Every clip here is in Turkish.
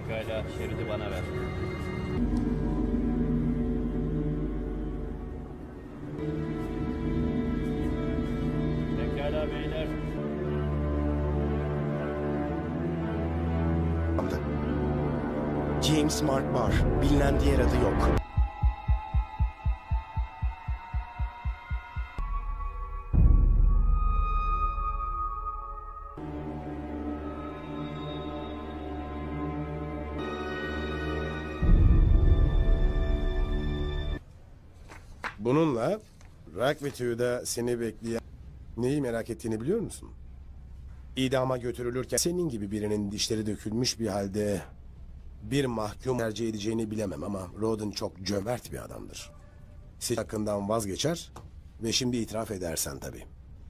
Pekala, şeridi bana ver. Pekala beyler. James Mark Barr. Bilinen diğer adı yok. Bununla Rockvitew'da seni bekleyen neyi merak ettiğini biliyor musun? İdama götürülürken senin gibi birinin dişleri dökülmüş bir halde bir mahkum tercih edeceğini bilemem ama Roden çok cömert bir adamdır. Seç hakkından vazgeçer ve şimdi itiraf edersen tabii.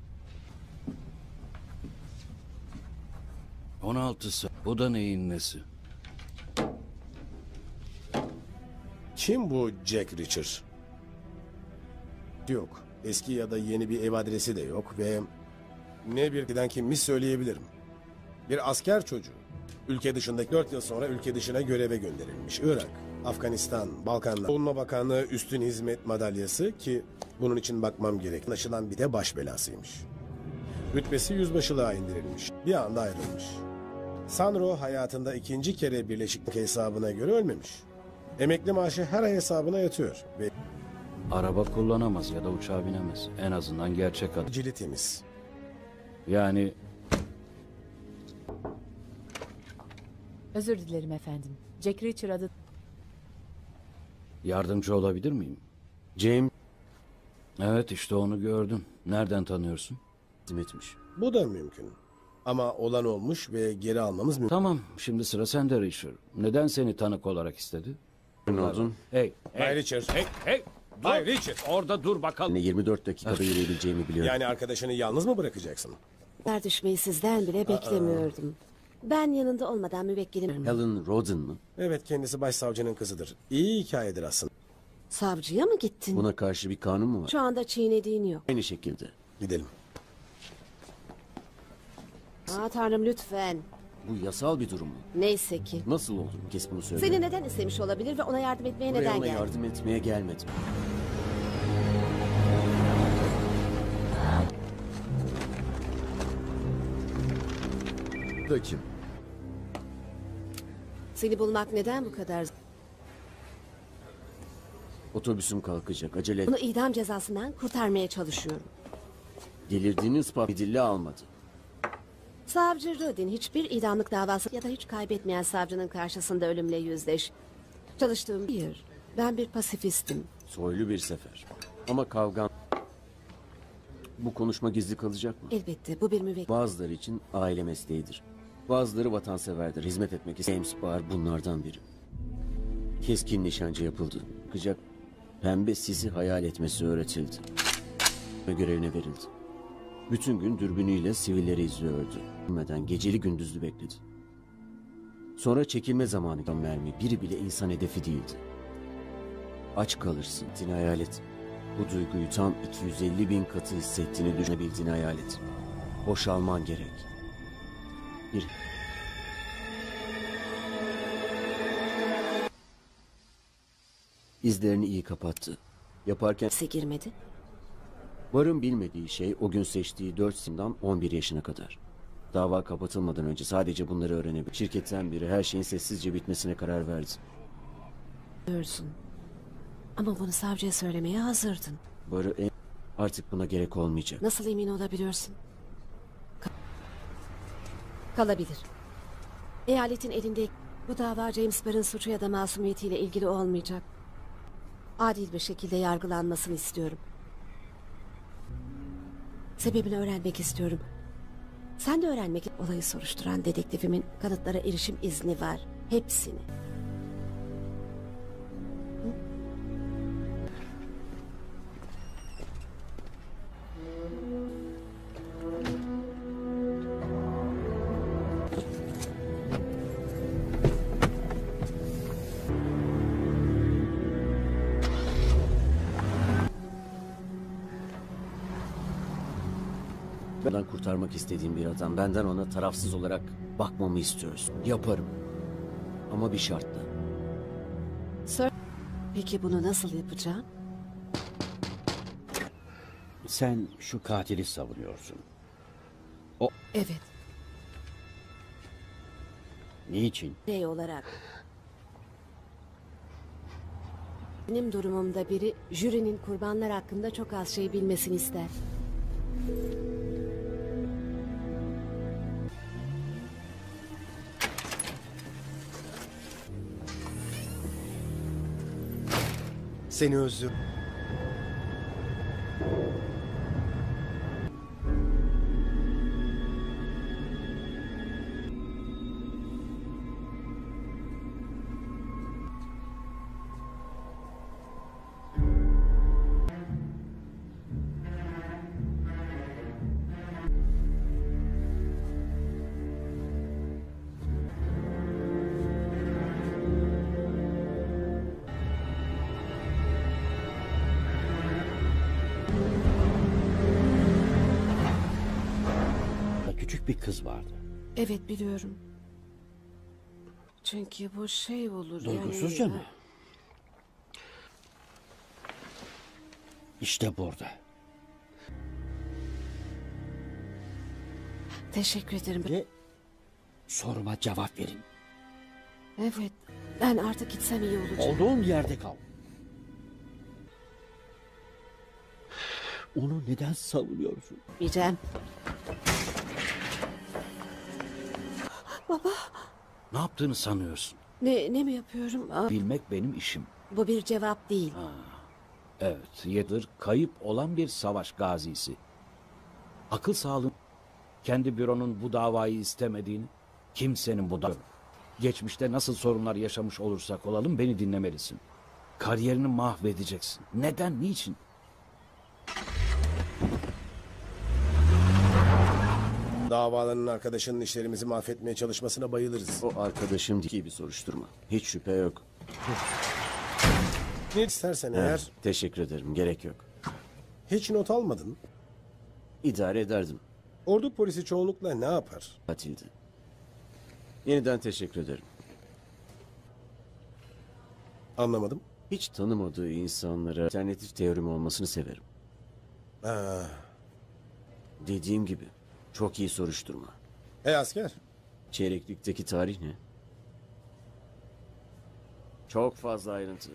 16'sı. Bu da neyin nesi? Kim bu Jack Reacher? Yok. Eski ya da yeni bir ev adresi de yok ve ne bir giden kimmiş söyleyebilirim. Bir asker çocuğu. Ülke dışındaki 4 yıl sonra ülke dışına göreve gönderilmiş. Irak, Afganistan, Balkanlar. Savunma Bakanlığı Üstün Hizmet Madalyası ki bunun için bakmam gerek. Anlaşılan bir de baş belasıymış. Rütbesi yüzbaşılığa indirilmiş. Bir anda ayrılmış. Sanro hayatında ikinci kere Birleşik hesabına göre ölmemiş. Emekli maaşı her ay hesabına yatıyor ve Araba kullanamaz ya da uçağa binemez. En azından gerçek adam. cili temiz. Yani Özür dilerim efendim. Jack Reacher adı... yardımcı olabilir miyim? James Evet, işte onu gördüm. Nereden tanıyorsun? etmiş. Bu da mümkün. Ama olan olmuş ve geri almamız mümkün. Tamam, şimdi sıra sende Richard. Neden seni tanık olarak istedi? Ne oldun? Hey, Bay Richard. hey, dur. Bay Richard. Orada dur bakalım. 24 dakikada yürüyebileceğimi biliyorum. Yani arkadaşını yalnız mı bırakacaksın? Düşmeyi sizden bile beklemiyordum. Ben yanında olmadan müvekkilim. Helen Roden mı? Evet, kendisi başsavcının kızıdır. İyi hikayedir aslında. Savcıya mı gittin? Buna karşı bir kanun mu var? Şu anda çiğnediğin yok. Aynı şekilde. Gidelim. Tanrım lütfen. Bu yasal bir durum mu? Neyse ki. Nasıl oldu? Kes bunu söyle. Seni neden istemiş olabilir ve ona yardım etmeye Buraya neden ona geldin? yardım etmeye gelmedim. Da kim? Seni bulmak neden bu kadar? Otobüsüm kalkacak. Acele et. Onu idam cezasından kurtarmaya çalışıyorum. Delirdiğini ispat edildi almadı. Savcı Rodin hiçbir idamlık davası ya da hiç kaybetmeyen savcının karşısında ölümle yüzleş. Çalıştığım bir yer. Ben bir pasifistim. Soylu bir sefer. Ama kavgan... Bu konuşma gizli kalacak mı? Elbette bu bir müvekkil. Bazıları için aile mesleğidir. Bazıları vatanseverdir. Hizmet etmek isteyen James Barr bunlardan biri. Keskin nişancı yapıldı. Bakacak pembe sizi hayal etmesi öğretildi. Ve görevine verildi. Bütün gün dürbünüyle sivilleri izliyordu. Bilmeden geceli gündüzlü bekledi. Sonra çekilme zamanı mermi biri bile insan hedefi değildi. Aç kalırsın. Dini hayal et. Bu duyguyu tam 250.000 katı hissettiğini düşünebildiğini hayal et. Boşalman gerek. Bir... İzlerini iyi kapattı. Yaparken Girmedi. Barın bilmediği şey o gün seçtiği 4 simden 11 yaşına kadar. Dava kapatılmadan önce sadece bunları öğrenebilir. Şirketten biri her şeyin sessizce bitmesine karar verdi. Diyorsun. Ama bunu savcıya söylemeye hazırdın. Barı artık buna gerek olmayacak. Nasıl emin olabiliyorsun? Kalabilir. Eyaletin elinde bu dava James Barr'ın suçu ya da masumiyetiyle ilgili olmayacak. Adil bir şekilde yargılanmasını istiyorum. Sebebini öğrenmek istiyorum. Sen de öğrenmek olayı soruşturan dedektifimin kanıtlara erişim izni var. Hepsini. Benden kurtarmak istediğim bir adam. Benden ona tarafsız olarak bakmamı istiyorsun. Yaparım. Ama bir şartla. Sir, peki bunu nasıl yapacağım? Sen şu katili savunuyorsun. Evet, Niçin? birey olarak. Benim durumumda biri jürinin kurbanlar hakkında çok az şey bilmesini ister. Seni özür... Küçük bir kız vardı. Evet, biliyorum. Çünkü bu şey olur Duygusuzca yani... mı? İşte burada. Teşekkür ederim. Ve soruma cevap verin. Evet, ben artık gitsem iyi olacak. Olduğun yerde kal. Onu neden savunuyorsun? Gitmeyeceğim. Ne yaptığını sanıyorsun? Ne mi yapıyorum? Bilmek benim işim. Bu bir cevap değil. Evet, yıldır kayıp olan bir savaş gazisi. Akıl sağlığın kendi büronun bu davayı istemediğini, kimsenin bu geçmişte nasıl sorunlar yaşamış olursak olalım beni dinlemelisin. Kariyerini mahvedeceksin. Neden, niçin? Davalanın arkadaşının işlerimizi mahvetmeye çalışmasına bayılırız. O arkadaşım değil bir soruşturma. Hiç şüphe yok. Ne istersen eğer Teşekkür ederim. Gerek yok. hiç not almadın. İdare ederdim. Ordu polisi çoğunlukla ne yapar? Tatildi. Yeniden teşekkür ederim. Anlamadım. Hiç tanımadığı insanlara alternatif teorim olmasını severim. Ha. Dediğim gibi çok iyi soruşturma. Hey asker. Çeyreklikteki tarih ne? Çok fazla ayrıntı.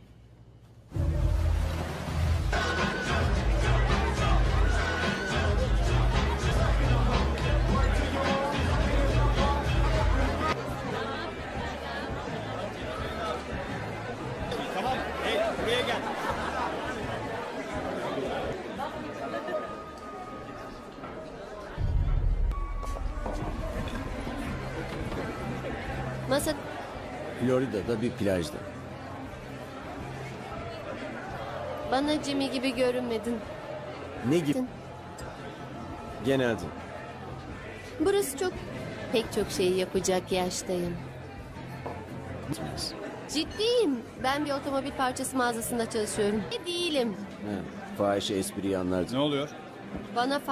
Masa Florida'da bir plajda. bana Jimmy gibi görünmedin. Ne gibi? Genelde. Burası pek çok şeyi yapacak yaştayım. Ciddiyim. Ben bir otomobil parçası mağazasında çalışıyorum. Değilim. Ha, fahişe espriyi anlardı. Ne oluyor? Bana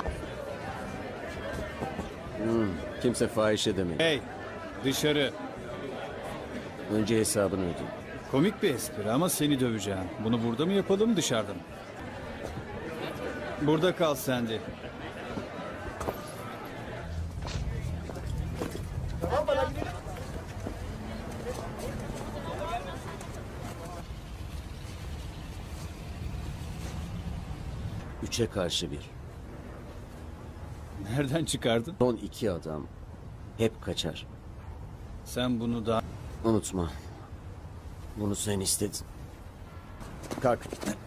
Kimse fahişe demedi. Hey, dışarı. Önce hesabını ödeyin. Komik bir espri ama seni döveceğim. Bunu burada mı yapalım, dışarıda mı? Burada kal Sandy. Üçe karşı bir. Nereden çıkardın? Son iki adam hep kaçar. Sen bunu daha... Unutma. Bunu sen istedin. Kalk.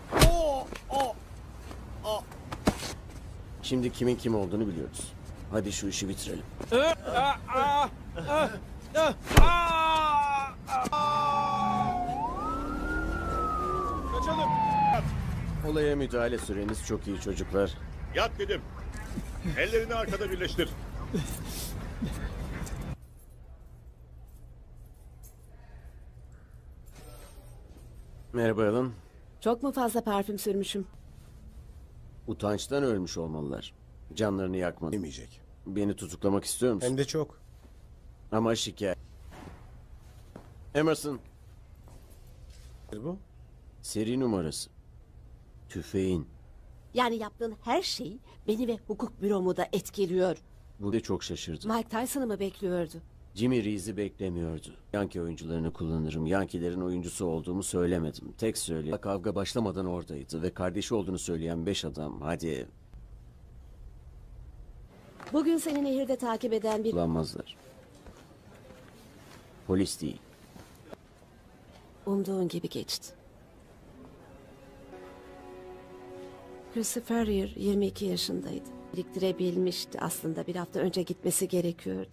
Şimdi kimin kim olduğunu biliyoruz. Hadi şu işi bitirelim. Kaçalım. Olaya müdahale süreniz çok iyi çocuklar. Yat dedim. Ellerini arkada birleştir. Merhaba Alan. Çok mu fazla parfüm sürmüşüm? Utançtan ölmüş olmalılar. Canlarını yakmadı. Demeyecek. Beni tutuklamak istiyor musun? Hem de çok. Ama şikayet. Emerson, Bu? seri numarası. Tüfeğin. Yani yaptığın her şey beni ve hukuk büromu da etkiliyor. Bu da çok şaşırdı. Mike Tyson'ı mı bekliyordu? Jimmy Reese'i beklemiyordu. Yankee oyuncularını kullanırım. Yankee'lerin oyuncusu olduğumu söylemedim. Tek söyle. Kavga başlamadan oradaydı ve kardeşi olduğunu söyleyen 5 adam. Hadi Bugün seni nehirde takip eden bir... kullanmazlar. Polis değil. Umduğun gibi geçti. Christopher Rear 22 yaşındaydı. Biriktirebilmişti. Aslında bir hafta önce gitmesi gerekiyordu.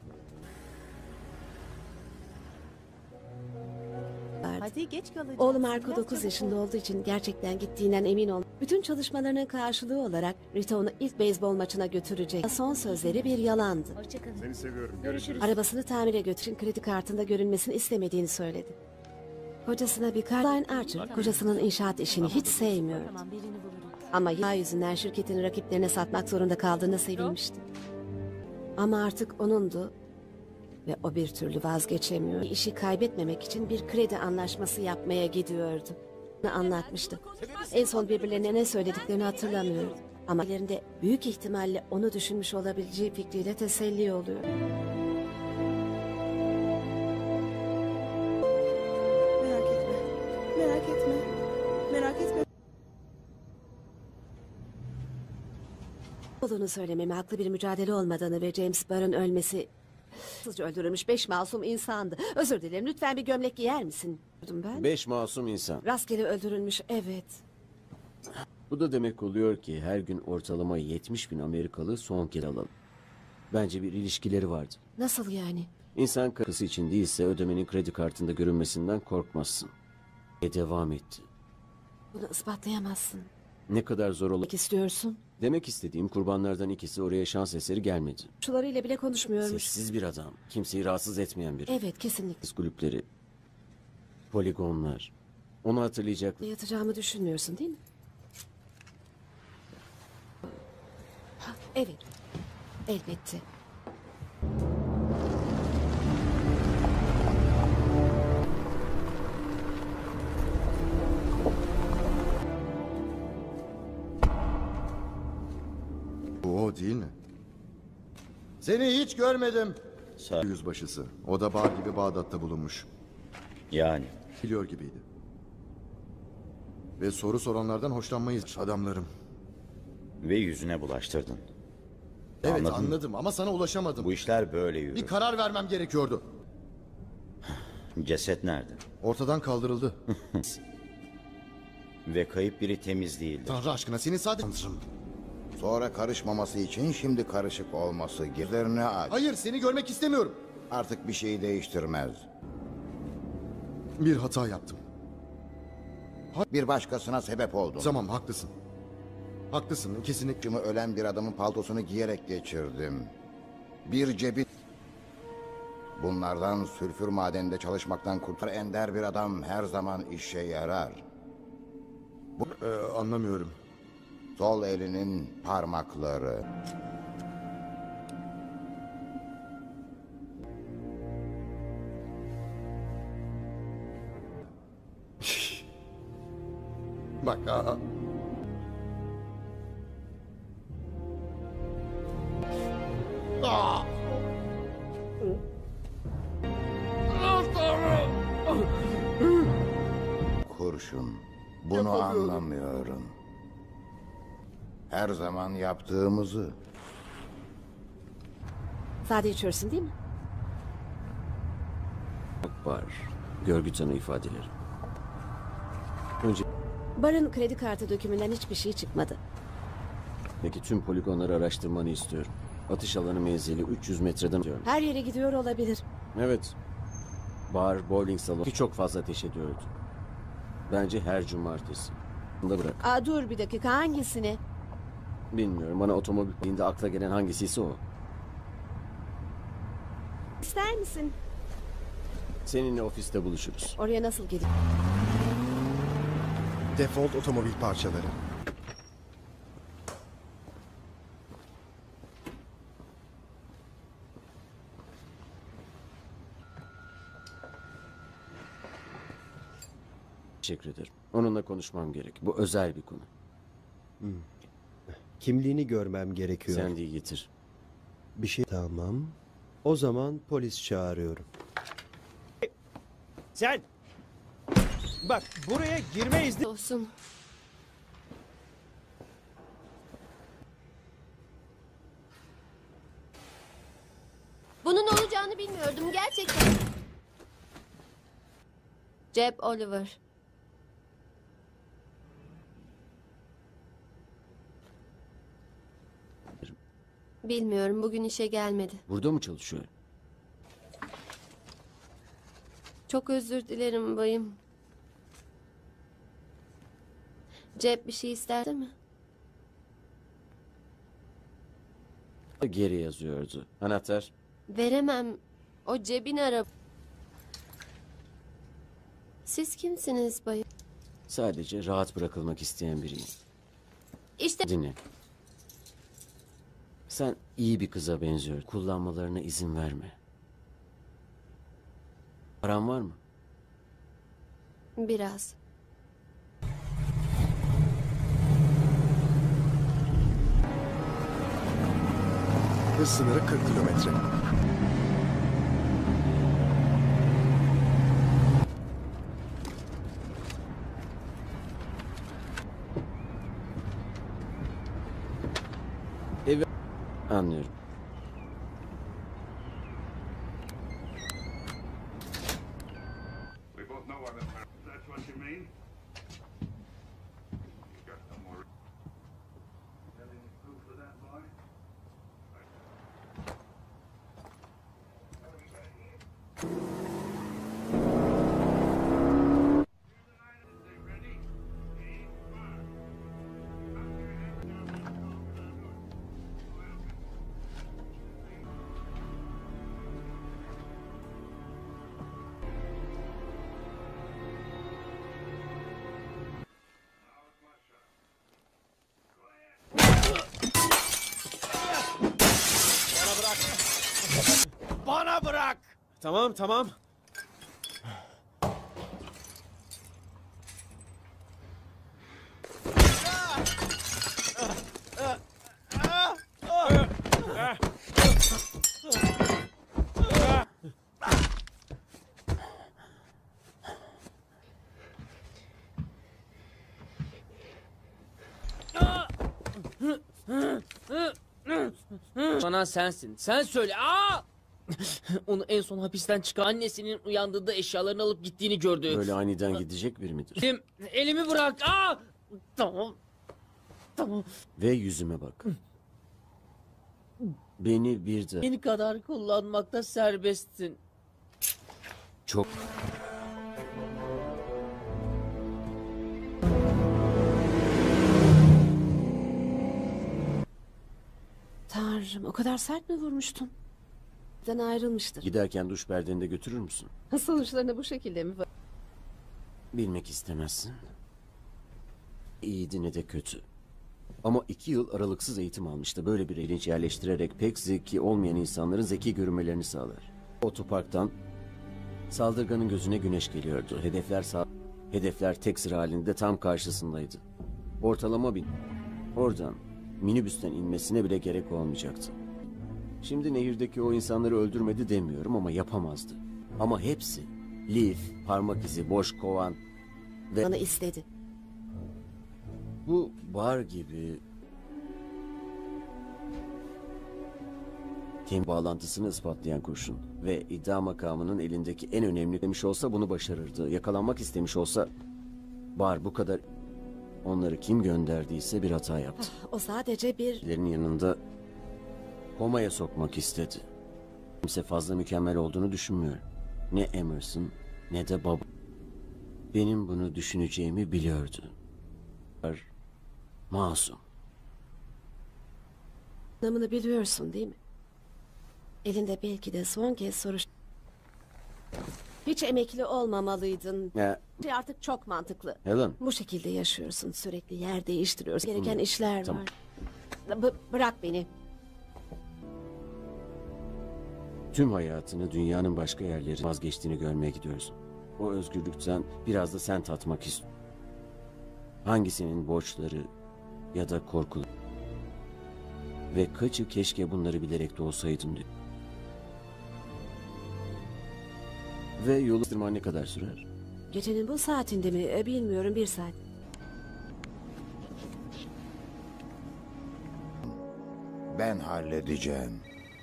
Hadi geç kalacağız. Oğlum Marco Biraz 9 çabuk yaşında ol. olduğu için gerçekten gittiğinden emin ol. Bütün çalışmalarının karşılığı olarak Rita onu ilk beyzbol maçına götürecek. Son sözleri bir yalandı. Seni seviyorum. Görüşürüz. Arabasını tamire götürün, kredi kartında görünmesini istemediğini söyledi. Kocasına bir kart... Brian Archer, kocasının inşaat işini hiç sevmiyor. Ama yağ yüzünden şirketin rakiplerine satmak zorunda kaldığına sevinmişti. Ama artık onundu ve o bir türlü vazgeçemiyor. İşi kaybetmemek için bir kredi anlaşması yapmaya gidiyordu. Anlatmıştı. En son birbirlerine ne söylediklerini hatırlamıyorum. Ama ellerinde büyük ihtimalle onu düşünmüş olabileceği fikriyle teselli oluyor. Merak etme. Merak etme. Merak etme. Olduğunu söylememe haklı bir mücadele olmadığını ve James Barr'ın ölmesi... ...hızlıca öldürülmüş 5 masum insandı. Özür dilerim, lütfen bir gömlek giyer misin? Ben. 5 masum insan. Rastgele öldürülmüş, evet. Bu da demek oluyor ki her gün ortalama 70 bin Amerikalı son kez alalım. Bence bir ilişkileri vardı. Nasıl yani? İnsan karısı için değilse ödemenin kredi kartında görünmesinden korkmazsın. Devam etti. Bunu ispatlayamazsın. Ne kadar zor olur. Demek istiyorsun? Demek istediğim kurbanlardan ikisi oraya şans eseri gelmedi. Şularıyla bile konuşmuyormuş. Sessiz bir adam. Kimseyi rahatsız etmeyen biri. Evet, kesinlikle. Kız kulüpleri. Poligonlar. Onu hatırlayacaklar. Yatacağımı düşünmüyorsun değil mi? Ha, evet. Elbette. Bu o değil mi? Seni hiç görmedim. Yüzbaşısı. O da bar gibi Bağdat'ta bulunmuş. Yani Biliyor gibiydi. Ve soru soranlardan hoşlanmayız adamlarım. ve yüzüne bulaştırdın. Evet Anladım. anladım ama sana ulaşamadım. Bu işler böyle Bir yürür. karar vermem gerekiyordu. Ceset nerede? Ortadan kaldırıldı. Ve kayıp biri temiz değildir. Tanrı aşkına senin sadece... Tanrım. Sonra karışmaması için şimdi karışık olması. Gözlerini aç. Hayır seni görmek istemiyorum. Artık bir şeyi değiştirmez. Bir hata yaptım. Bir başkasına sebep oldun. Tamam haklısın. Haklısın kesinlikle. Şimdi ölen bir adamın paltosunu giyerek geçirdim. Bir cebi... Bunlardan sülfür madeninde çalışmaktan kurtar ender bir adam her zaman işe yarar. Anlamıyorum. Sol elinin parmakları. Bak Kurşun. Bunu anlamıyorum. Her zaman yaptığımızı. Sade içiyorsun değil mi? Var. Görgü tanığı ifadeleri. Önce Barın kredi kartı dökümünden hiçbir şey çıkmadı. peki tüm poligonları araştırmanı istiyorum. Atış alanı menzili 300 metreden diyorum. Her yere gidiyor olabilir. Evet. Bar, bowling salonu ki çok fazla ateş ediyordu. Bence her cumartesi. Bunu da bırak. Aa, dur bir dakika, hangisini? Bilmiyorum bana otomobilinde akla gelen hangisiyse o. İster misin? Seninle ofiste buluşuruz. Oraya nasıl gelip? Default otomobil parçaları. Teşekkür ederim. Onunla konuşmam gerek. Bu özel bir konu. Kimliğini görmem gerekiyor. Sen de getir. Bir şey tamam. O zaman polis çağırıyorum. Sen! Bak buraya girme izni... Olsun. Bunun olacağını bilmiyordum gerçekten. Jeb Oliver. Bilmiyorum, bugün işe gelmedi. Burada mı çalışıyor? Çok özür dilerim bayım. Jeb bir şey ister mi? Geri yazıyordu. Anahtar. Veremem. O Jeb'in araba. Siz kimsiniz bayım? Sadece rahat bırakılmak isteyen biriyim. İşte Dinle. Sen iyi bir kıza benziyor. Kullanmalarına izin verme. Paran var mı? biraz. Hız sınırı 40 kilometre. Evet. Anlıyorum. Bana bırak! Tamam, tamam. Bana sensin. Sen söyle. Aa! Onu en son hapisten çıkan annesinin uyandığında eşyalarını alıp gittiğini gördü. Böyle aniden gidecek biri midir? Elimi bırak. Aa! Tamam. Tamam. Ve yüzüme bak. Beni bir de Beni kadar kullanmakta serbestsin. çok... Tanrım, o kadar sert mi vurmuştun? Den ayrılmıştır. Giderken duş perdeni de götürür müsün? Sonuçlarını bu şekilde mi? Bilmek istemezsin. İyiydi ne de kötü. Ama 2 yıl aralıksız eğitim almıştı. Böyle bir bilinç yerleştirerek pek zeki olmayan insanların zeki görünmelerini sağlar. Otoparktan saldırganın gözüne güneş geliyordu. Hedefler tek sıra halinde tam karşısındaydı. Ortalama bin. Oradan minibüsten inmesine bile gerek olmayacaktı. Şimdi nehirdeki o insanları öldürmedi demiyorum ama yapamazdı. Ama hepsi lif, parmak izi, boş kovan ve... Bana istedi. Bu bar gibi tem bağlantısını ispatlayan kurşun ve iddia makamının elindeki en önemli demiş olsa bunu başarırdı. Yakalanmak istemiş olsa bar bu kadar onları kim gönderdiyse bir hata yaptı. O sadece bir... Lerin yanında komaya sokmak istedi. Kimse fazla mükemmel olduğunu düşünmüyor. Ne Emerson ne de baba. Benim bunu düşüneceğimi biliyordu. Masum. Anlamını biliyorsun değil mi? Elinde belki de son kez soruş... Hiç emekli olmamalıydın. Ya, Artık çok mantıklı. Helen. Bu şekilde yaşıyorsun. Sürekli yer değiştiriyorsun. Gereken işler Tamam. var. Bırak beni. Tüm hayatını dünyanın başka yerleri vazgeçtiğini görmeye gidiyorsun. O özgürlükten biraz da sen tatmak istiyorum. Hangisinin borçları ya da korkuları? Ve kaçı keşke bunları bilerek de olsaydın diyor. Ve yolu tırman ne kadar sürer? Gecenin bu saatinde mi? Bilmiyorum, 1 saat. Ben halledeceğim.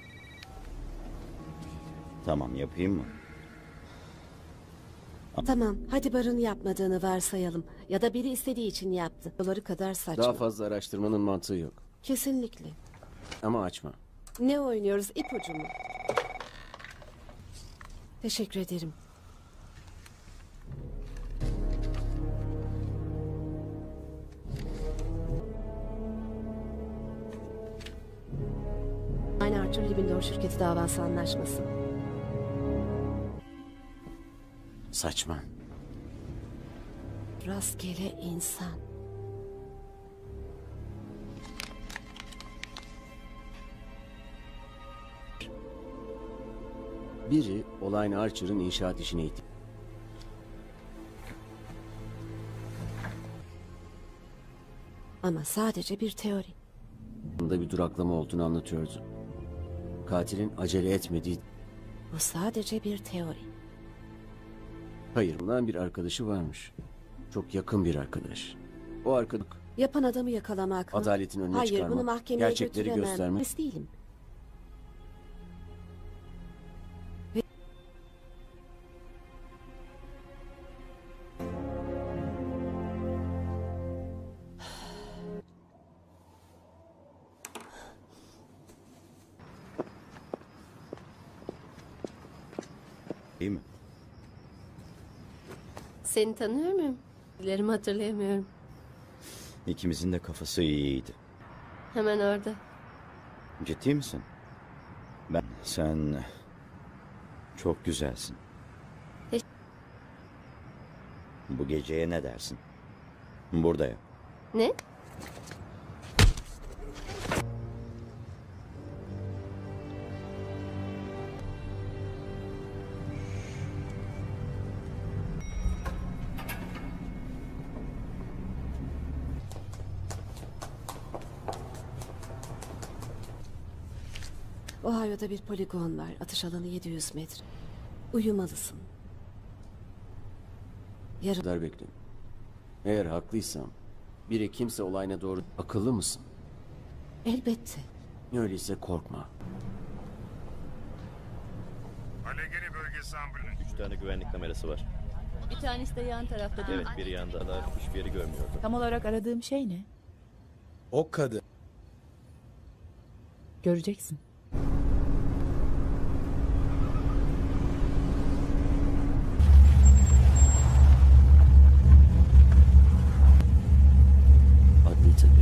Tamam, yapayım mı? Tamam, hadi Bar'ın yapmadığını varsayalım. Ya da biri istediği için yaptı. Doları kadar saçma. Daha fazla araştırmanın mantığı yok. Kesinlikle. Ama açma. Ne oynuyoruz, ipucu mu? Teşekkür ederim. Aynı Arthur Libindor şirketi davası anlaşması. Saçma. Rastgele insan. Biri Olayn Archer'ın inşaat işine itti. Ama sadece bir teori. Bunda bir duraklama olduğunu anlatıyordu. Katilin acele etmediği... Bu sadece bir teori. Hayır, bundan bir arkadaşı varmış. Çok yakın bir arkadaş. O arkadaş... Yapan adamı yakalamak mı? Adaletin önüne Hayır, çıkarmak, bunu mahkemeye gerçekleri götüremem. göstermek. Polis değilim. İyi mi? Seni tanıyor muyum? Dilerimi hatırlayamıyorum. İkimizin de kafası iyiydi. Hemen orada. Ciddi misin? Sen çok güzelsin. Bu geceye ne dersin? Burada yap. Ne? Ohio'da bir poligon var. Atış alanı 700 metre. Uyumalısın. Yarın... kadar bekle. Eğer haklıysam, biri kimse olayına doğru... Akıllı mısın? Elbette. Öyleyse korkma. Allegheny bölgesi ambulans. 3 tane güvenlik kamerası var. Bir tanesi de yan tarafta değil mi? Evet, biri yanda da hiçbir yeri görmüyordu. Tam olarak aradığım şey ne? O kadın. Göreceksin. Adli tabip.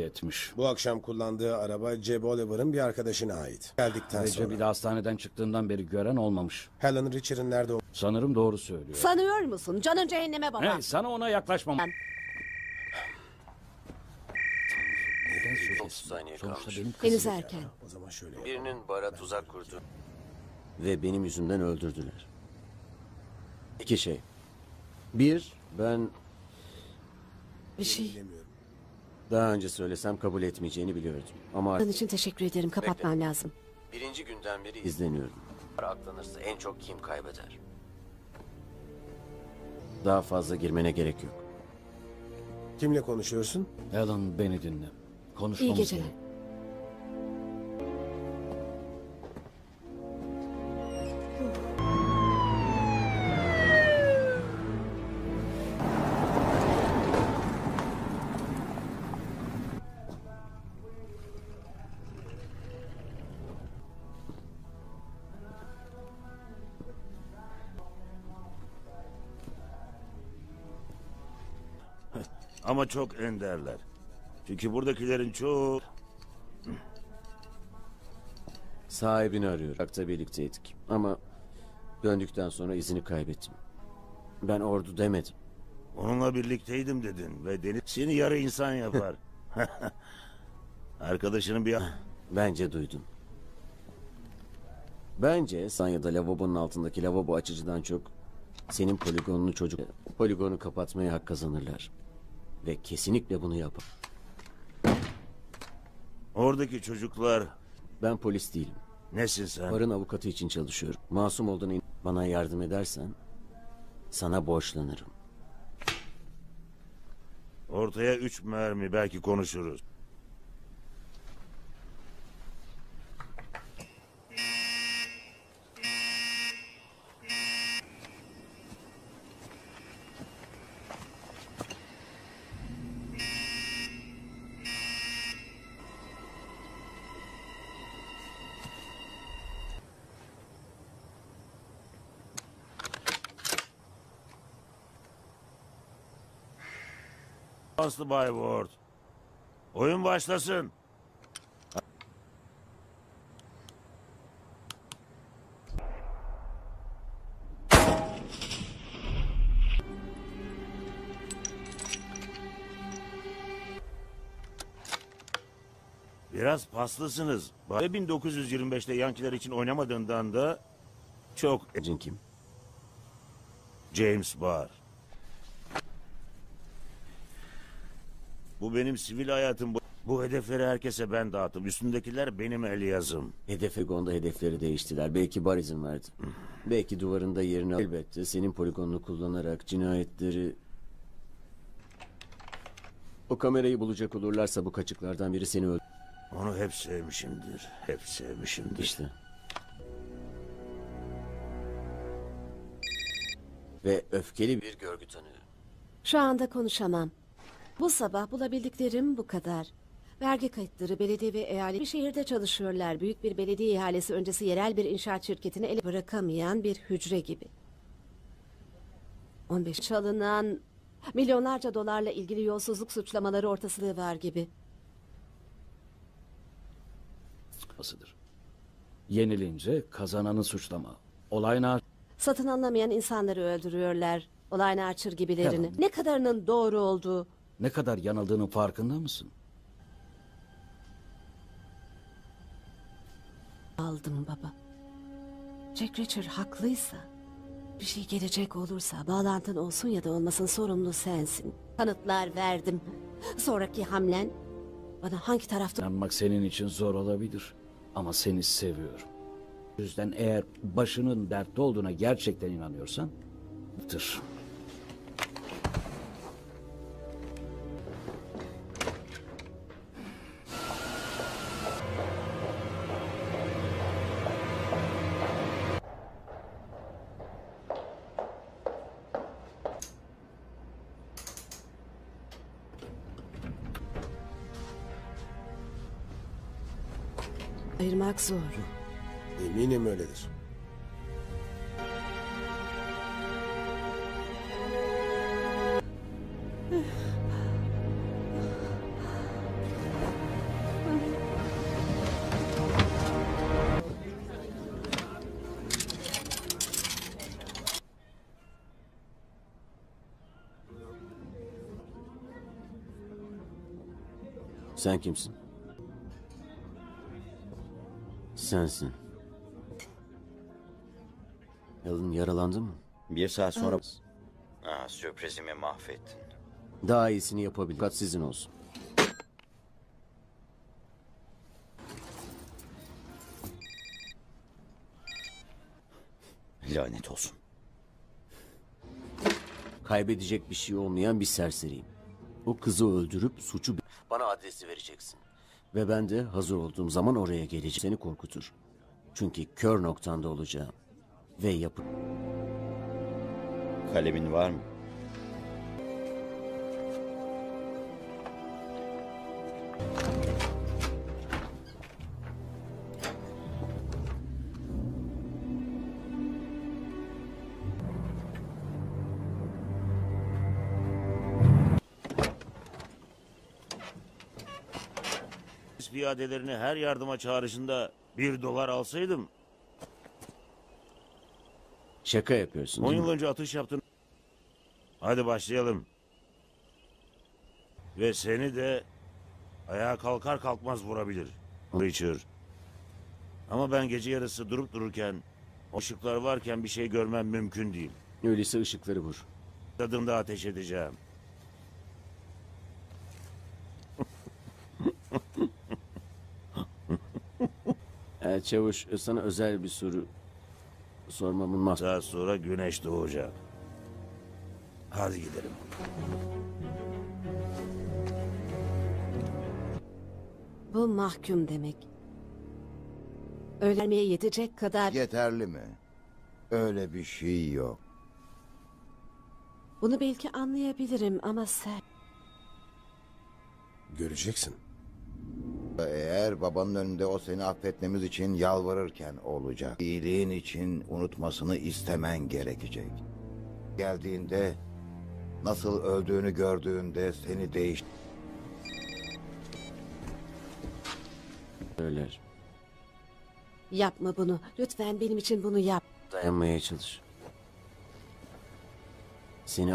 etmiş. Bu akşam kullandığı araba Jeb Oliver'ın bir arkadaşına ait. Geldikten Ayrıca sonra. bir de hastaneden çıktığından beri gören olmamış. Helen Richard'ın nerede olduğunu... Sanırım doğru söylüyor. Sanıyor musun? Canın cehenneme baba. Hey, sana ona yaklaşmam. Neden 30 saniye kalmış. Sonuçta benim Henüz erken. O zaman şöyle. Birinin bara tuzak kurdu. Ve benim yüzümden öldürdüler. İki şey. Bir, ben Bir şey. daha önce söylesem kabul etmeyeceğini biliyordum. Ama Bunun için teşekkür ederim. Kapatmam lazım. birinci günden beri izleniyorum. Aklanırsa en çok kim kaybeder? Daha fazla girmene gerek yok. Kimle konuşuyorsun? Alan, beni dinle. İyi Konuşmamız geceler. gerek. Ama çok enderler. Çünkü buradakilerin çoğu... Sahibini arıyor. Uçakta birlikteydik. Ama döndükten sonra izini kaybettim. Ben ordu demedim. Onunla birlikteydim dedin ve deniz seni yarı insan yapar. Arkadaşının bir... Bence duydum. Bence sen ya da lavabonun altındaki lavabo açıcıdan çok senin poligonunu çocuk... Poligonu kapatmaya hak kazanırlar. Ve kesinlikle bunu yapar. Oradaki çocuklar... Ben polis değilim. Nesin sen? Barın avukatı için çalışıyorum. Masum olduğunu bana yardım edersen sana borçlanırım. Ortaya 3 mermi, belki konuşuruz. Aslı Bay Ward. Oyun başlasın. Biraz paslısınız. Ve 1925'te Yankiler için oynamadığından da çok... Kim? James Barr. Bu benim sivil hayatım. Bu hedefleri herkese ben dağıttım. Üstündekiler benim el yazım. Poligonda hedefleri değiştiler. Belki Bar izin verdi. Belki duvarında yerini elbette senin poligonunu kullanarak cinayetleri... O kamerayı bulacak olurlarsa bu kaçıklardan biri seni öldürür. Onu hep sevmişimdir. Hep sevmişimdir. İşte. Ve öfkeli bir görgü tanığı. Şu anda konuşamam. Bu sabah bulabildiklerim bu kadar. Vergi kayıtları, belediye ve eyalet bir şehirde çalışıyorlar. Büyük bir belediye ihalesi öncesi yerel bir inşaat şirketini ele bırakamayan bir hücre gibi. 15 çalınan milyonlarca dolarla ilgili yolsuzluk suçlamaları ortaslığı var gibi. Yenilince kazananı suçlama. Olay ne? Satın anlamayan insanları öldürüyorlar. Olay Archer gibilerini. Ne kadarının doğru olduğu. Ne kadar yanıldığının farkında mısın? Aldım baba. Jack Reacher haklıysa, bir şey gelecek olursa bağlantın olsun ya da olmasın sorumlu sensin. Kanıtlar verdim. Sonraki hamlen bana hangi tarafta... İnanmak senin için zor olabilir. Ama seni seviyorum. O yüzden eğer başının dertte olduğuna gerçekten inanıyorsan... ...tır. Ayırmak zor. Eminim öyledir. Sen kimsin? Sensin. Alan yaralandı mı? Bir saat sonra... sürprizimi mahvettin. Daha iyisini yapabilir. Fakat sizin olsun. Lanet olsun. Kaybedecek bir şey olmayan bir serseriyim. O kızı öldürüp suçu... Bana adresi vereceksin. Ve ben de hazır olduğum zaman oraya geleceğim. Seni korkutur. Çünkü kör noktanda olacağım. Ve yapı... Kalemin var mı? Piyadelerini her yardıma çağrışında $1 alsaydım. Şaka yapıyorsun 10 değil yıl mi? önce atış yaptın. Hadi başlayalım. Ve seni de ayağa kalkar kalkmaz vurabilir. Richard. Ama ben gece yarısı durup dururken, ışıklar varken bir şey görmem mümkün değil. Öyleyse ışıkları vur. Tadımda ateş edeceğim. Çavuş, sana özel bir soru sormamın mahsuru. Saat sonra güneş doğacak. Hadi gidelim. Bu mahkum demek. Ölmeye yetecek kadar... Yeterli mi? Öyle bir şey yok. Bunu belki anlayabilirim ama sen... Göreceksin. Eğer babanın önünde o seni affetmemiz için yalvarırken olacak. İyiliğin için unutmasını istemen gerekecek. Geldiğinde, nasıl öldüğünü gördüğünde seni değiş... Söyler. Yapma bunu. Lütfen benim için bunu yap. Dayanmaya çalış. Seni...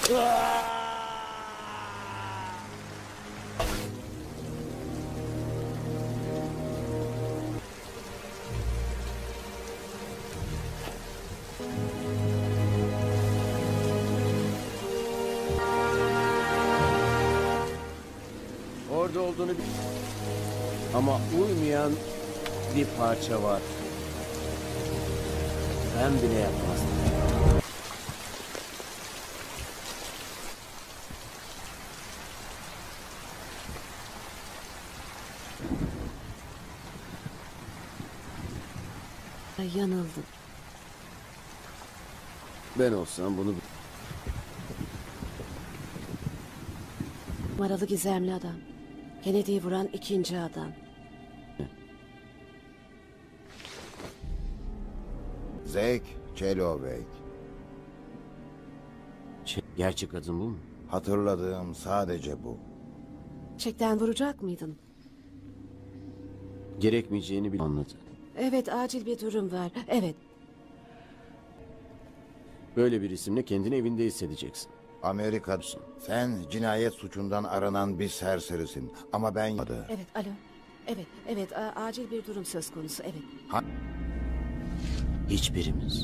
Orada olduğunu bil. Ama uymayan bir parça var. Ben bile yapmazdım. Yanıldım. Ben olsam bunu... Numaralı gizemli adam. Kennedy'yi vuran ikinci adam. Zek Çelovek. Gerçek adın bu mu? Hatırladığım sadece bu. Çekten vuracak mıydın? Gerekmeyeceğini anladı. Evet, acil bir durum var. Evet. Böyle bir isimle kendini evinde hissedeceksin. Amerika'dasın. Sen cinayet suçundan aranan bir serserisin. Ama ben... Evet, alo. Evet, acil bir durum söz konusu, evet. Hiçbirimiz.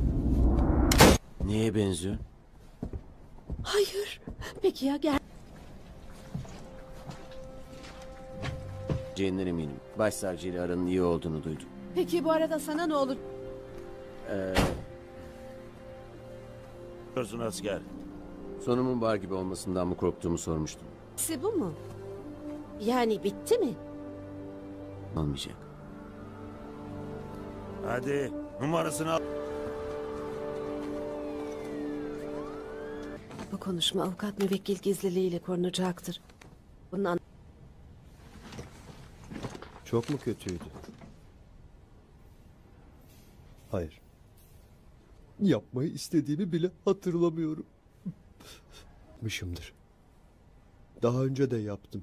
Neye benziyor? Hayır. Peki ya gel. Cehennem eminim. Başsavcı ile aranın iyi olduğunu duydum. Peki bu arada sana ne olur? Görsün asker. Sonumun var gibi olmasından mı korktuğumu sormuştum. Bu mu? Yani bitti mi? Olmayacak. Hadi numarasını al. Bu konuşma avukat müvekkil gizliliğiyle korunacaktır. Bunun Çok mu kötüydü? Hayır. Yapmayı istediğimi bile hatırlamıyorum. Yapmışımdır. Daha önce de yaptım.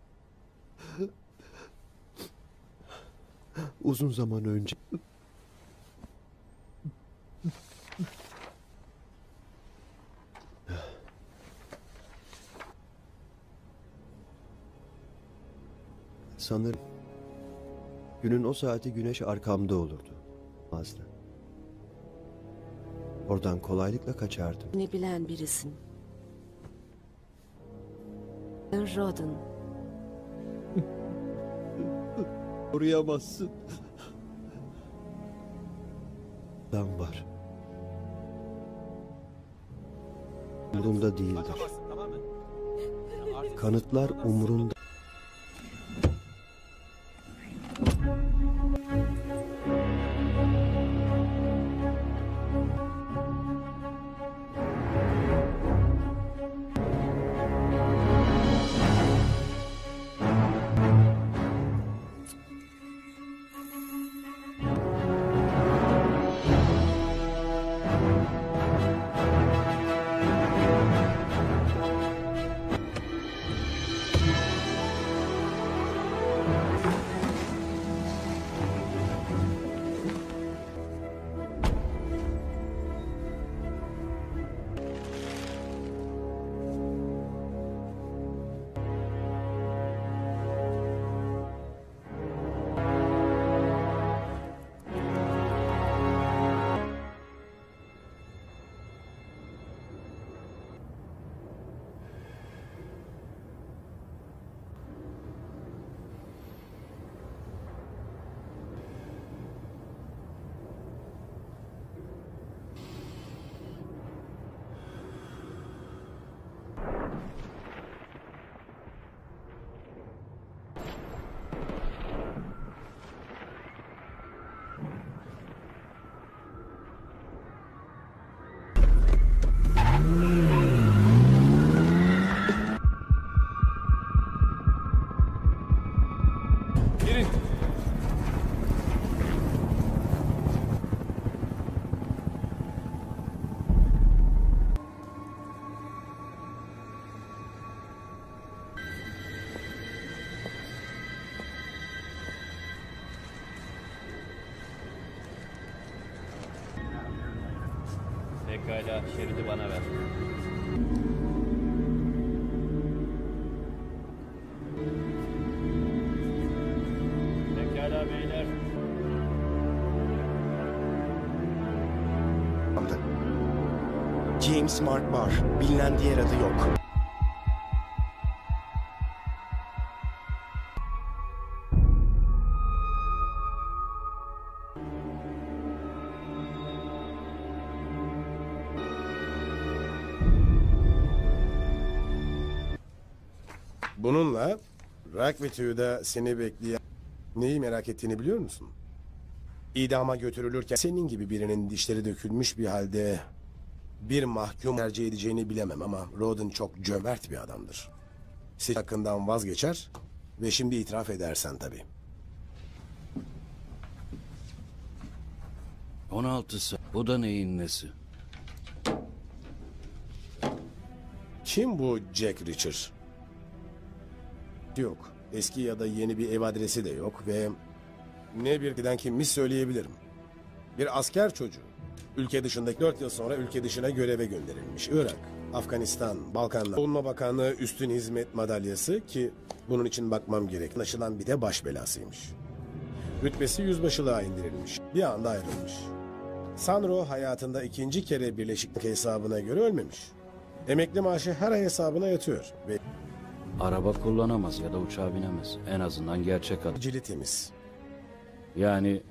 Uzun zaman önce. Sanırım günün o saati güneş arkamda olurdu. Azdı. Oradan kolaylıkla kaçardım. ne bilen birisin. Rodin. Koruyamazsın. Ben var. Umurumda değildir. Kanıtlar umurumda. Pekala, şeridi bana ver. James Mark Barr. Bilinen diğer adı yok. Bununla Rockvitew'da seni bekleyen neyi merak ettiğini biliyor musun? İdama götürülürken senin gibi birinin dişleri dökülmüş bir halde bir mahkum tercih edeceğini bilemem ama Roden çok cömert bir adamdır. Seç hakkından vazgeçer ve şimdi itiraf edersen tabii. 16'sı. Bu da neyin nesi? Kim bu Jack Reacher? Yok. Eski ya da yeni bir ev adresi de yok ve ne bir giden kimmiş söyleyebilirim. Bir asker çocuğu. Ülke dışındaki 4 yıl sonra ülke dışına göreve gönderilmiş. Irak, Afganistan, Balkanlar. Savunma Bakanlığı Üstün Hizmet Madalyası ki bunun için bakmam gerek. Anlaşılan bir de baş belasıymış. Rütbesi yüzbaşılığa indirilmiş. Bir anda ayrılmış. Sanro hayatında ikinci kere Birleşik hesabına göre ölmemiş. Emekli maaşı her ay hesabına yatıyor ve Araba kullanamaz ya da uçağa binemez. En azından gerçek adı. cili temiz. Yani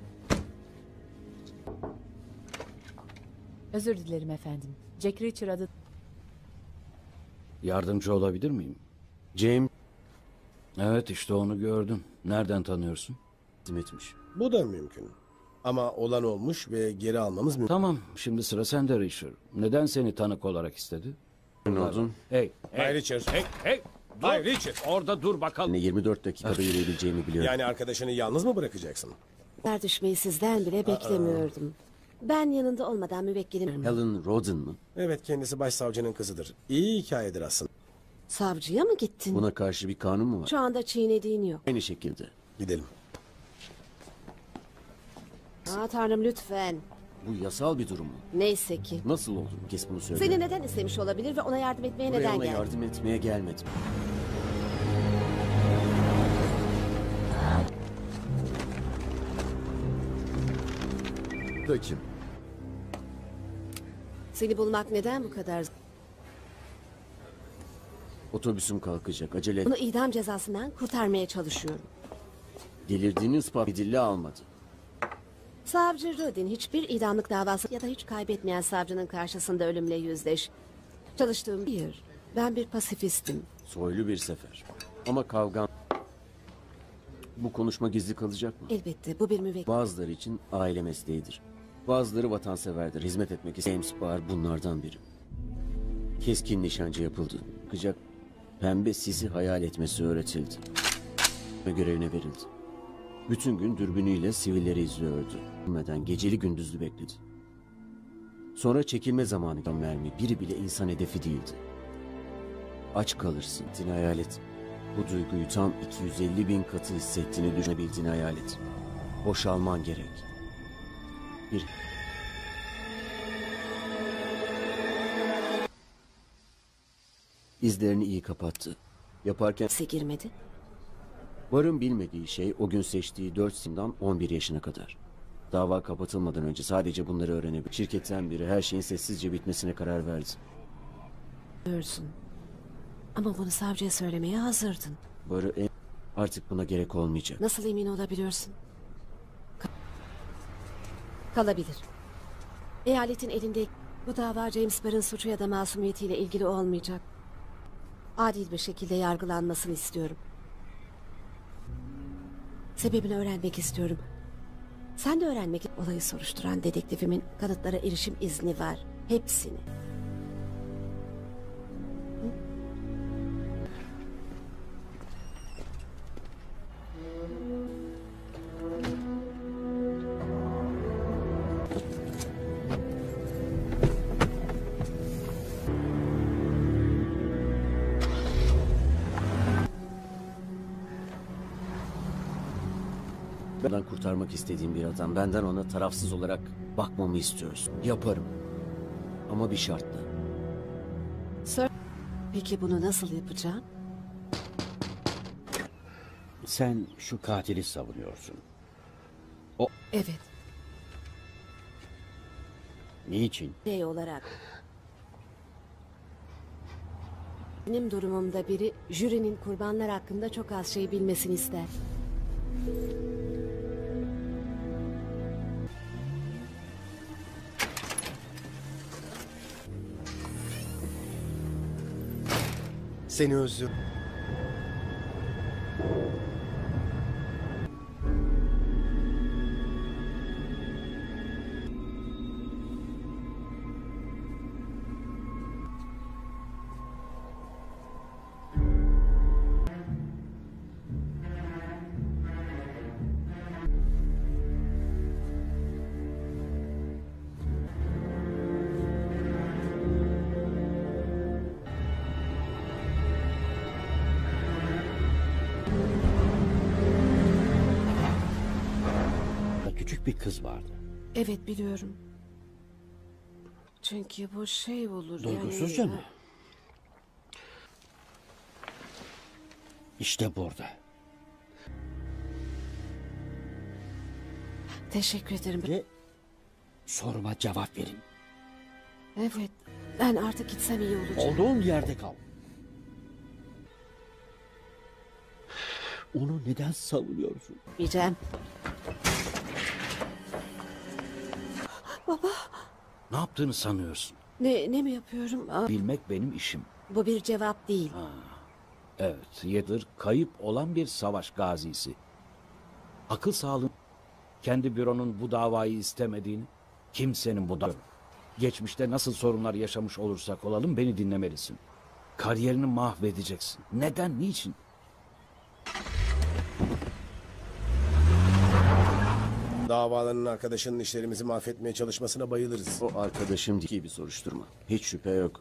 Özür dilerim efendim. Jack Reacher adı... yardımcı olabilir miyim? James Evet, işte onu gördüm. Nereden tanıyorsun? etmiş. Bu da mümkün. Ama olan olmuş ve geri almamız mümkün. Tamam, şimdi sıra sende Richard. Neden seni tanık olarak istedi? Oldun. Hey, Bay Richard. hey, dur. Bay Richard. Orada dur bakalım. 24 dakikada yürüyebileceğimi biliyorum. Yani arkadaşını yalnız mı bırakacaksın? Düşmeyi sizden bile beklemiyordum. Ben yanında olmadan müvekkilim. Helen Roden mı? Evet, kendisi başsavcının kızıdır. İyi hikayedir aslında. Savcıya mı gittin? Buna karşı bir kanun mu var? Şu anda çiğnediğin yok. Aynı şekilde. Gidelim. Tanrım lütfen. Bu yasal bir durum mu? Neyse ki. Nasıl oldu? Kes bunu söyle. Seni neden istemiş olabilir ve ona yardım etmeye Buraya neden ona geldin? yardım etmeye gelmedim. Da kim? Seni bulmak neden bu kadar? Otobüsüm kalkacak. Acele et. Bunu idam cezasından kurtarmaya çalışıyorum. Delirdiğini ispat edildi almadı. Savcı Rodin hiçbir idamlık davası ya da hiç kaybetmeyen savcının karşısında ölümle yüzleş. Çalıştığım bir yer. Ben bir pasifistim. Soylu bir sefer. Ama kavgan... Bu konuşma gizli kalacak mı? Elbette bu bir müvekkil. Bazıları için aile mesleğidir. Bazıları vatanseverdir. Hizmet etmek isteyen James Barr bunlardan biri. Keskin nişancı yapıldı. Kıcak pembe sisi hayal etmesi öğretildi. Ve görevine verildi. Bütün gün dürbünüyle sivilleri izliyordu. Bilmeden geceli gündüzlü bekledi. Sonra çekilme zamanı mermi biri bile insan hedefi değildi. Aç kalırsın. Hayal et. Bu duyguyu tam 250.000 katı hissettiğini düşünebildiğini hayal et. Boşalman gerek. Bir... İzlerini iyi kapattı. Yaparken... girmedi. Barın bilmediği şey o gün seçtiği 4 simden 11 yaşına kadar. Dava kapatılmadan önce sadece bunları öğrenebilir. Şirketten biri her şeyin sessizce bitmesine karar verdi. Diyorsun. Ama bunu savcıya söylemeye hazırdın. Barı artık buna gerek olmayacak. Nasıl emin olabiliyorsun? Kalabilir. Eyaletin elinde bu dava James Barr'ın suçu ya da masumiyetiyle ilgili olmayacak. Adil bir şekilde yargılanmasını istiyorum. Sebebini öğrenmek istiyorum. Sen de öğrenmek olayı soruşturan dedektifimin kanıtlara erişim izni var. Hepsini. Benden kurtarmak istediğim bir adam. Benden ona tarafsız olarak bakmamı istiyorsun. Yaparım. Ama bir şartla. Sir, peki bunu nasıl yapacağım? Sen şu katili savunuyorsun. Evet. Niçin? Birey olarak. Benim durumumda biri jürinin kurbanlar hakkında çok az şey bilmesini ister. Seni özlü. Küçük bir kız vardı. Evet biliyorum. Çünkü bu şey olur Duygusuzca mı? İşte burada. Teşekkür ederim. Ve soruma cevap verin. Evet, ben artık gitsem iyi olacak. Olduğun yerde kal. Onu neden savunuyorsun? Diyeceğim. Baba. Ne yaptığını sanıyorsun? Ne mi yapıyorum? Bilmek benim işim. Bu bir cevap değil. Evet, yıldır kayıp olan bir savaş gazisi. Akıl sağlığı kendi büronun bu davayı istemediğini, kimsenin bu davayı. Geçmişte nasıl sorunlar yaşamış olursak olalım beni dinlemelisin. Kariyerini mahvedeceksin. Neden, niçin? Davalanın arkadaşının işlerimizi mahvetmeye çalışmasına bayılırız. O arkadaşım değil bir soruşturma. Hiç şüphe yok.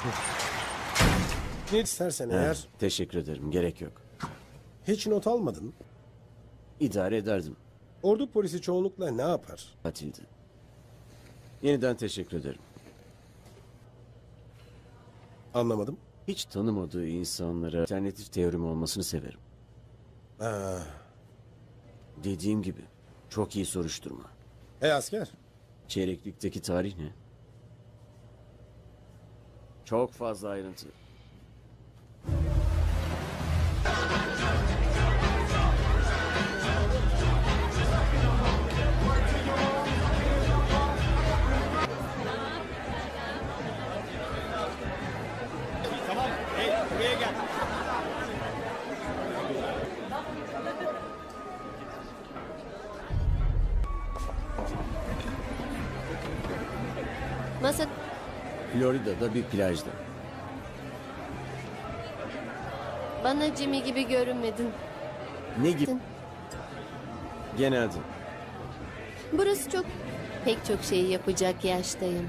Ne istersen eğer... Teşekkür ederim. Gerek yok. Hiç not almadın. İdare ederdim. Ordu polisi çoğunlukla ne yapar? Katildi. Yeniden teşekkür ederim. Anlamadım. Hiç tanımadığı insanlara alternatif teorim olmasını severim. Dediğim gibi çok iyi soruşturma. Hey asker. Çeyreklikteki tarih ne? Çok fazla ayrıntı. Tamam. Hey, buraya gel. Masa Florida'da bir plajda. bana Jimmy gibi görünmedin. Ne gibi? Genelde. Burası pek çok şeyi yapacak yaştayım.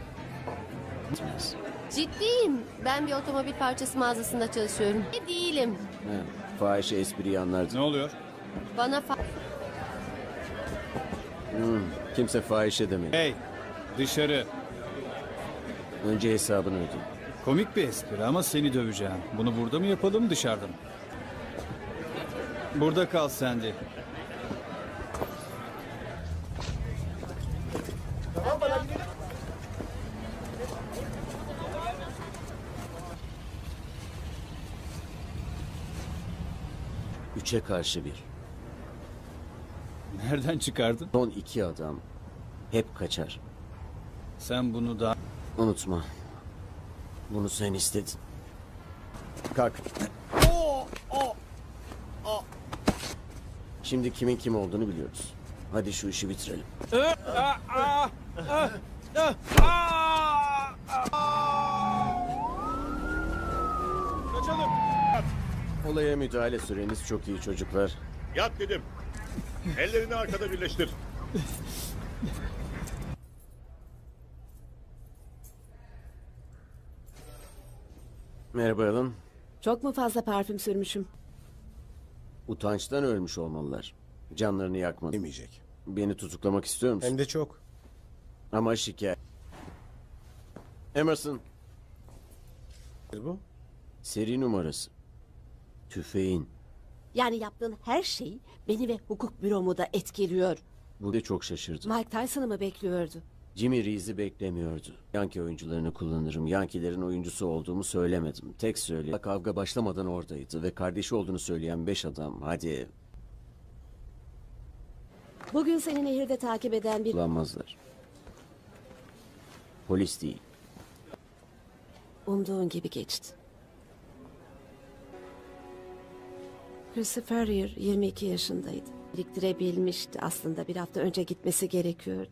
Ciddiyim. Ben bir otomobil parçası mağazasında çalışıyorum. Değilim. Fahişe espriyi anlardı. Ne oluyor? Bana Kimse fahişe demedi. Hey, dışarı. Önce hesabını öde. Komik bir espri ama seni döveceğim. Bunu burada mı yapalım, dışarıda mı? Burada kal Sandy. Üçe karşı bir. Nereden çıkardın? Son iki adam hep kaçar. Sen bunu da... Unutma. Bunu sen istedin. Kalk. Şimdi kimin kim olduğunu biliyoruz. Hadi şu işi bitirelim. Kaçalım. Olaya müdahale süreniz çok iyi çocuklar. Yat dedim. Ellerini arkada birleştir. Merhaba Alan. Çok mu fazla parfüm sürmüşüm? Utançtan ölmüş olmalılar. Canlarını yakmadı. Demeyecek. Beni tutuklamak istiyor musun? Hem de çok. Ama şikayet. Emerson. Bu? Seri numarası. Tüfeğin. Yani yaptığın her şey beni ve hukuk büromu da etkiliyor. Bu da çok şaşırdı. Mike Tyson'ı mı bekliyordu? Jimmy Reese'i beklemiyordu. Yankee oyuncularını kullanırım. Yankee'lerin oyuncusu olduğumu söylemedim. Tek söyle. Kavga başlamadan oradaydı ve kardeşi olduğunu söyleyen 5 adam. Hadi Bugün seni nehirde takip eden bir... kullanmazlar. Polis değil. Umduğun gibi geçti. Christopher Ferrier 22 yaşındaydı. Biriktirebilmişti. Aslında bir hafta önce gitmesi gerekiyordu.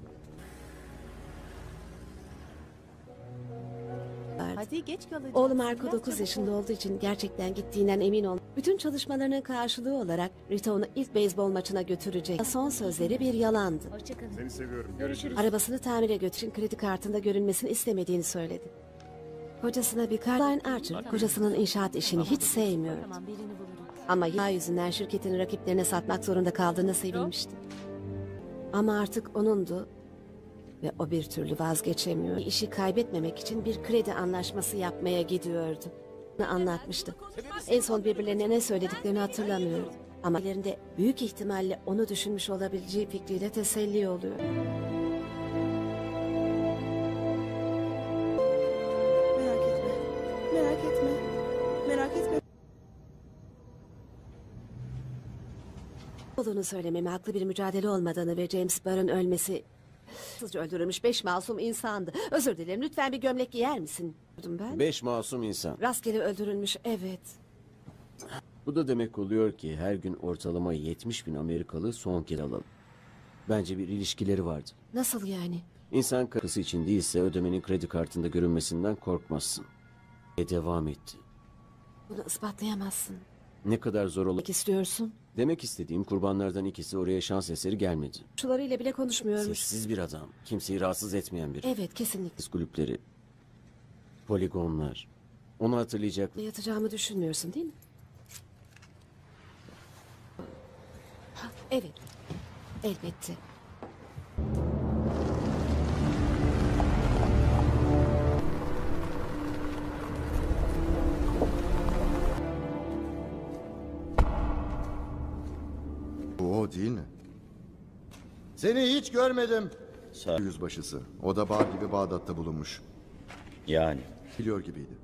Hadi geç kalacağız. Oğlum Marco Biraz 9 çabuk yaşında ol. olduğu için gerçekten gittiğinden emin ol. Bütün çalışmalarının karşılığı olarak Rita onu ilk beyzbol maçına götürecek. Son sözleri bir yalandı. Seni seviyorum. Görüşürüz. Arabasını tamire götürün, kredi kartında görünmesini istemediğini söyledi. Kocasına bir Caroline Archer, kocasının inşaat işini hiç sevmiyordu. Ama yağ yüzünden şirketin rakiplerine satmak zorunda kaldığına sevinmişti. Ama artık onundu ve o bir türlü vazgeçemiyor. İşi kaybetmemek için bir kredi anlaşması yapmaya gidiyordu. Bunu anlatmıştı. En son birbirlerine ne söylediklerini hatırlamıyordu. Ama ellerinde büyük ihtimalle onu düşünmüş olabileceği fikriyle teselli oluyor. Merak etme. Merak etme. Merak etme. Olduğunu söylememe haklı bir mücadele olmadığını ve James Barr'ın ölmesi... Hızlıca öldürülmüş 5 masum insandı. Özür dilerim, lütfen bir gömlek giyer misin? Ben. 5 masum insan. Rastgele öldürülmüş, evet. Bu da demek oluyor ki her gün ortalama 70 bin Amerikalı son kez alalım. Bence bir ilişkileri vardı. Nasıl yani? İnsan karısı için değilse ödemenin kredi kartında görünmesinden korkmazsın. Ve devam etti. Bunu ispatlayamazsın. Ne kadar zor olur. Demek istiyorsun? Demek istediğim kurbanlardan ikisi oraya şans eseri gelmedi. Şularıyla bile konuşmuyormuş. Sessiz bir adam. Kimseyi rahatsız etmeyen biri. Evet, kesinlikle. Kız kulüpleri. Poligonlar. Onu hatırlayacak. Yatacağımı düşünmüyorsun değil mi? Ha, evet. Elbette. Bu o değil mi? Seni hiç görmedim. Yüzbaşısı. O da bar gibi Bağdat'ta bulunmuş. Yani. Biliyor gibiydi.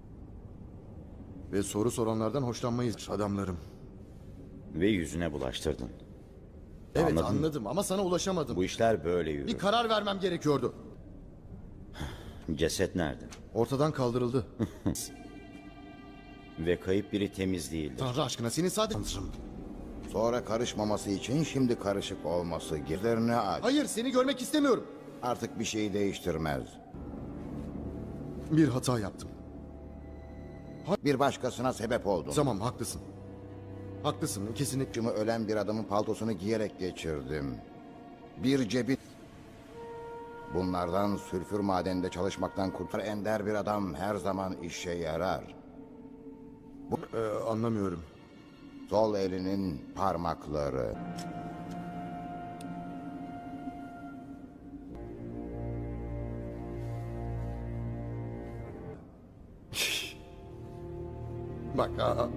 Ve soru soranlardan hoşlanmayız adamlarım. Ve yüzüne bulaştırdın. Evet Anladın mı? anladım ama sana ulaşamadım. Bu işler böyle yürür. Bir karar vermem gerekiyordu. Ceset nerede? Ortadan kaldırıldı. Ve kayıp biri temiz değildir. Tanrı aşkına senin sadece... Tanrım. Sonra karışmaması için şimdi karışık olması. Girlerini aç. Hayır seni görmek istemiyorum. Artık bir şeyi değiştirmez. Bir hata yaptım. Bir başkasına sebep oldun. Tamam haklısın. Haklısın kesinlikle. Şimdi ölen bir adamın paltosunu giyerek geçirdim. Bir cebi... Bunlardan sülfür madeninde çalışmaktan kurtar ender bir adam her zaman işe yarar. Anlamıyorum. Sol elinin parmakları. Bak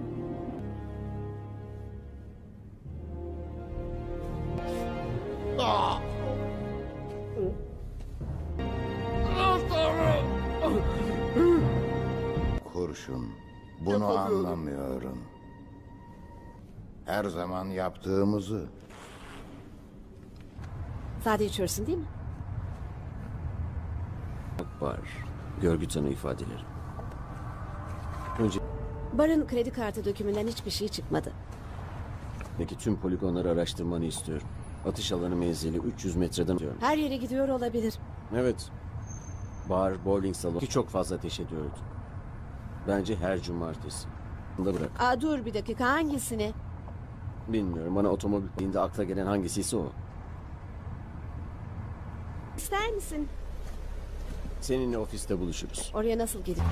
Kurşun. Bunu anlamıyorum. Her zaman yaptığımızı. Sade içiyorsun değil mi? Var. Görgü tanığı ifadeleri. Önce Barın kredi kartı dökümünden hiçbir şey çıkmadı. peki tüm poligonları araştırmanı istiyorum. Atış alanı menzili 300 metreden diyorum. Her yere gidiyor olabilir. Evet. Bar, bowling salonu ki çok fazla ateş ediyordu. Bence her cumartesi. Bunu da bırak. Aa, dur bir dakika, hangisini? Bilmiyorum bana otomobil deyince akla gelen hangisiyse o. İster misin? Seninle ofiste buluşuruz. Oraya nasıl gidip?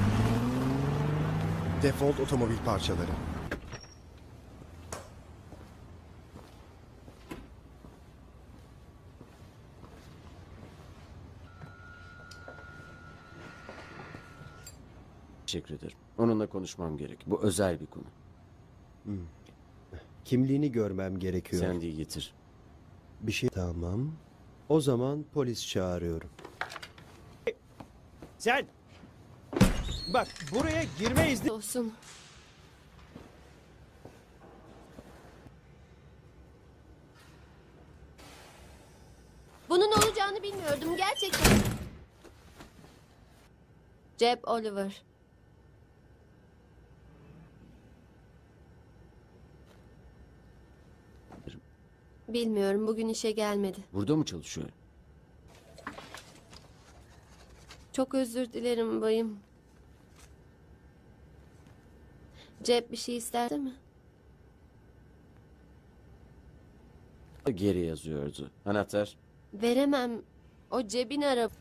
Default otomobil parçaları. Teşekkür ederim. Onunla konuşmam gerek. Bu özel bir konu. Kimliğini görmem gerekiyor. Sen de getir. Bir şey... Tamam. O zaman polis çağırıyorum. Sen! Bak buraya girme izni... Olsun. Bunun olacağını bilmiyordum gerçekten. Jeb Oliver. Bilmiyorum, bugün işe gelmedi. Burada mı çalışıyor? Çok özür dilerim bayım. Jeb bir şey isterdi mi? Geri yazıyordu. Anahtar. Veremem. O cebin arabı.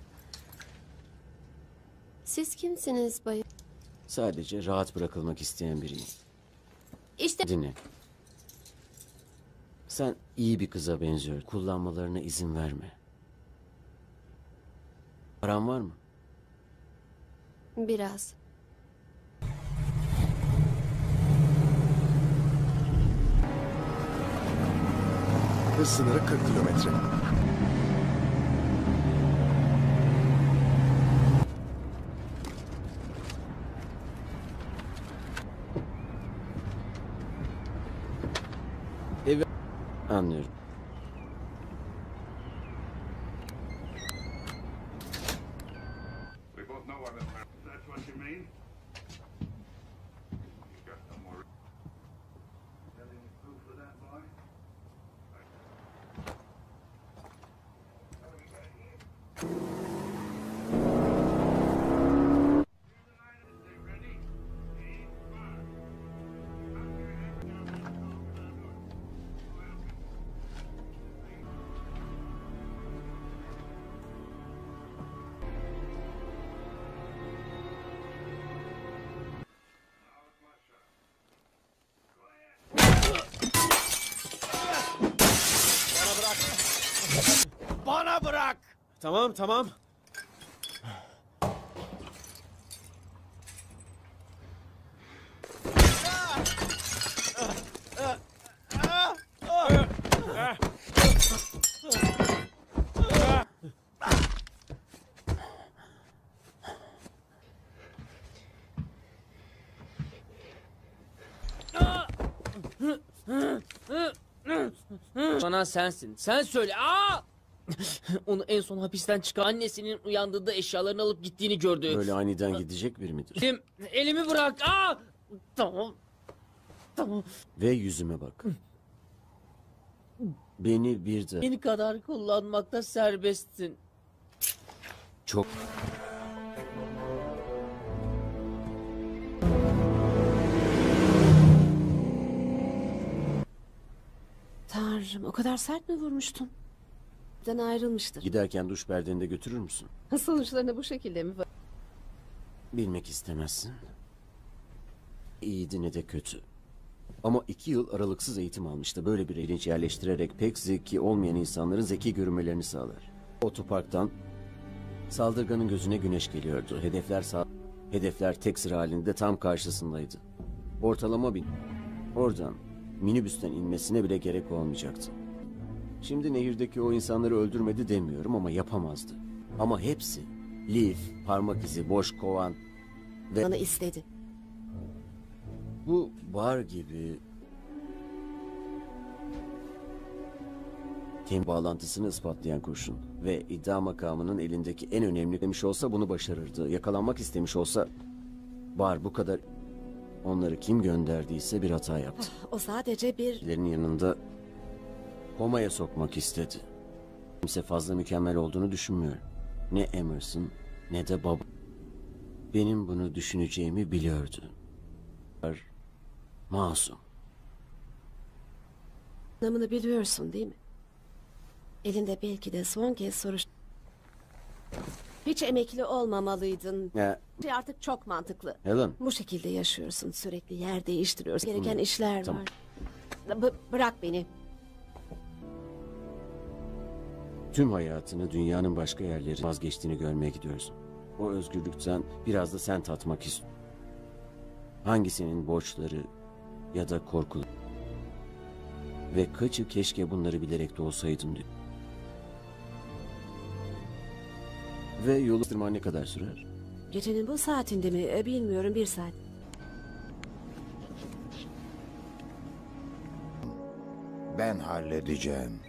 Siz kimsiniz bayım? Sadece rahat bırakılmak isteyen biriyim. İşte Dinle. Sen iyi bir kıza benziyor. Kullanmalarına izin verme. Paran var mı? biraz. Hız sınırı 40 kilometre. Evet. Anlıyorum. Bana bırak! Tamam, tamam. Sana sensin. Sen söyle. Aa! Onu en son hapisten çıkan annesinin uyandığında eşyalarını alıp gittiğini gördü. Böyle aniden gidecek bir midir? Elimi bırak. Aa! Tamam. Tamam. Ve yüzüme bak. Beni bir de Beni kadar kullanmakta serbestsin. çok... Tanrım, o kadar sert mi vurmuştun? Den ayrılmıştır. Giderken duş perdeni de götürür müsün? Sonuçlarına bu şekilde mi? Bilmek istemezsin. İyiydi ne de kötü. Ama 2 yıl aralıksız eğitim almıştı. Böyle bir bilinç yerleştirerek pek zeki olmayan insanların zeki görünmelerini sağlar. Otoparktan saldırganın gözüne güneş geliyordu. Hedefler tek sıra halinde tam karşısındaydı. Ortalama bin. Oradan minibüsten inmesine bile gerek olmayacaktı. Şimdi nehirdeki o insanları öldürmedi demiyorum ama yapamazdı. Ama hepsi lif, parmak izi, boş kovan ve... Bana istedi. Bu bar gibi tem bağlantısını ispatlayan kurşun ve iddia makamının elindeki en önemli demiş olsa bunu başarırdı. Yakalanmak istemiş olsa bar bu kadar onları kim gönderdiyse bir hata yaptı. O sadece bir... Lerinin yanında komaya sokmak istedi. Kimse fazla mükemmel olduğunu düşünmüyorum. Ne Emerson ne de baba. Benim bunu düşüneceğimi biliyordu. Masum. Anlamını biliyorsun değil mi? Elinde belki de son kez soruş... Hiç emekli olmamalıydın. Ya, Artık çok mantıklı. Helen. Bu şekilde yaşıyorsun. Sürekli yer değiştiriyorsun. Gereken işler Tamam. var. Bırak beni. Tüm hayatını dünyanın başka yerleri vazgeçtiğini görmeye gidiyorsun. O özgürlükten biraz da sen tatmak istiyorsun. Hangisinin borçları ya da korkuları. Ve kaçı keşke bunları bilerek de olsaydım diyor. Ve yolu tırman ne kadar sürer? Gecenin bu saatinde mi? Bilmiyorum, 1 saat. Ben halledeceğim.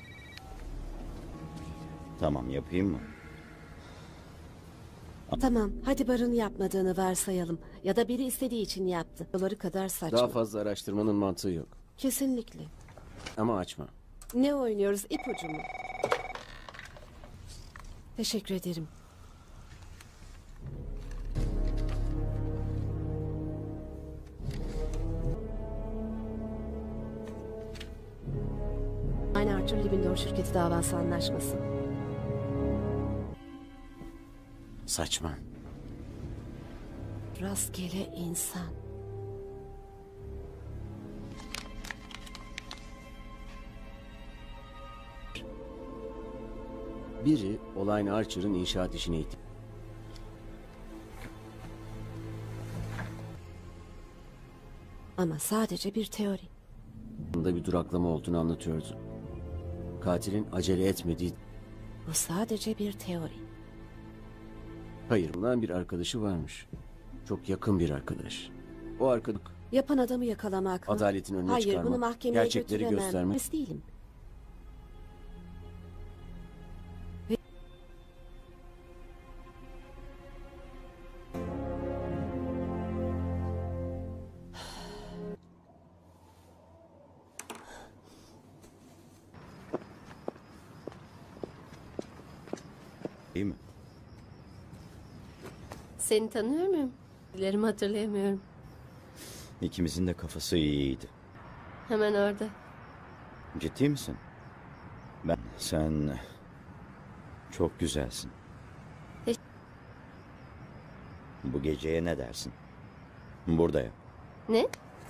Tamam, yapayım mı? Tamam, hadi Bar'ın yapmadığını varsayalım. Ya da biri istediği için yaptı. Doları kadar saçma. Daha fazla araştırmanın mantığı yok. Kesinlikle. Ama açma. Ne oynuyoruz, ipucu mu? Teşekkür ederim. Aynı Arthur Libindor şirketi davası anlaşması. Saçma. Rastgele insan. Biri Olayne Archer'ın inşaat işine itti. Ama sadece bir teori. Bunda bir duraklama olduğunu anlatıyordu. Katilin acele etmediği... Bu sadece bir teori. Hayır, bundan bir arkadaşı varmış. Çok yakın bir arkadaş. O arkadaş... Yapan adamı yakalamak mı? Adaletin önüne Hayır, çıkarmak, bunu mahkemeye gerçekleri götüremem. göstermek. Polis değilim. İyi mi? Seni tanıyor muyum? Dilerimi hatırlayamıyorum. İkimizin de kafası iyiydi. Hemen orada. Ciddi misin? Sen çok güzelsin. Bu geceye ne dersin? Burada yap. Ne?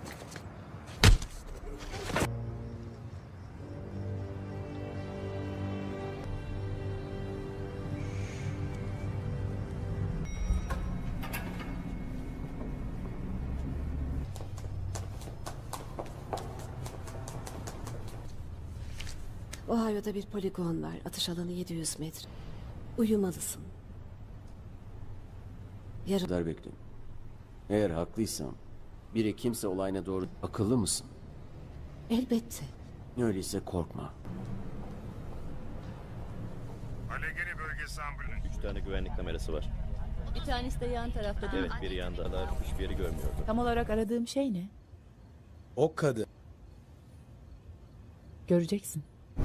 Ohio'da bir poligon var. Atış alanı 700 metre. Uyumalısın. Yarın... kadar bekle. Eğer haklıysam, biri kimse olayına doğru... Akıllı mısın? Elbette. Öyleyse korkma. Allegheny bölgesi ambulans. 3 tane güvenlik kamerası var. Bir tanesi de yan tarafta değil Evet, mi? biri yandalar. Hiçbir yeri görmüyordu. Tam olarak aradığım şey ne? O kadın. Göreceksin.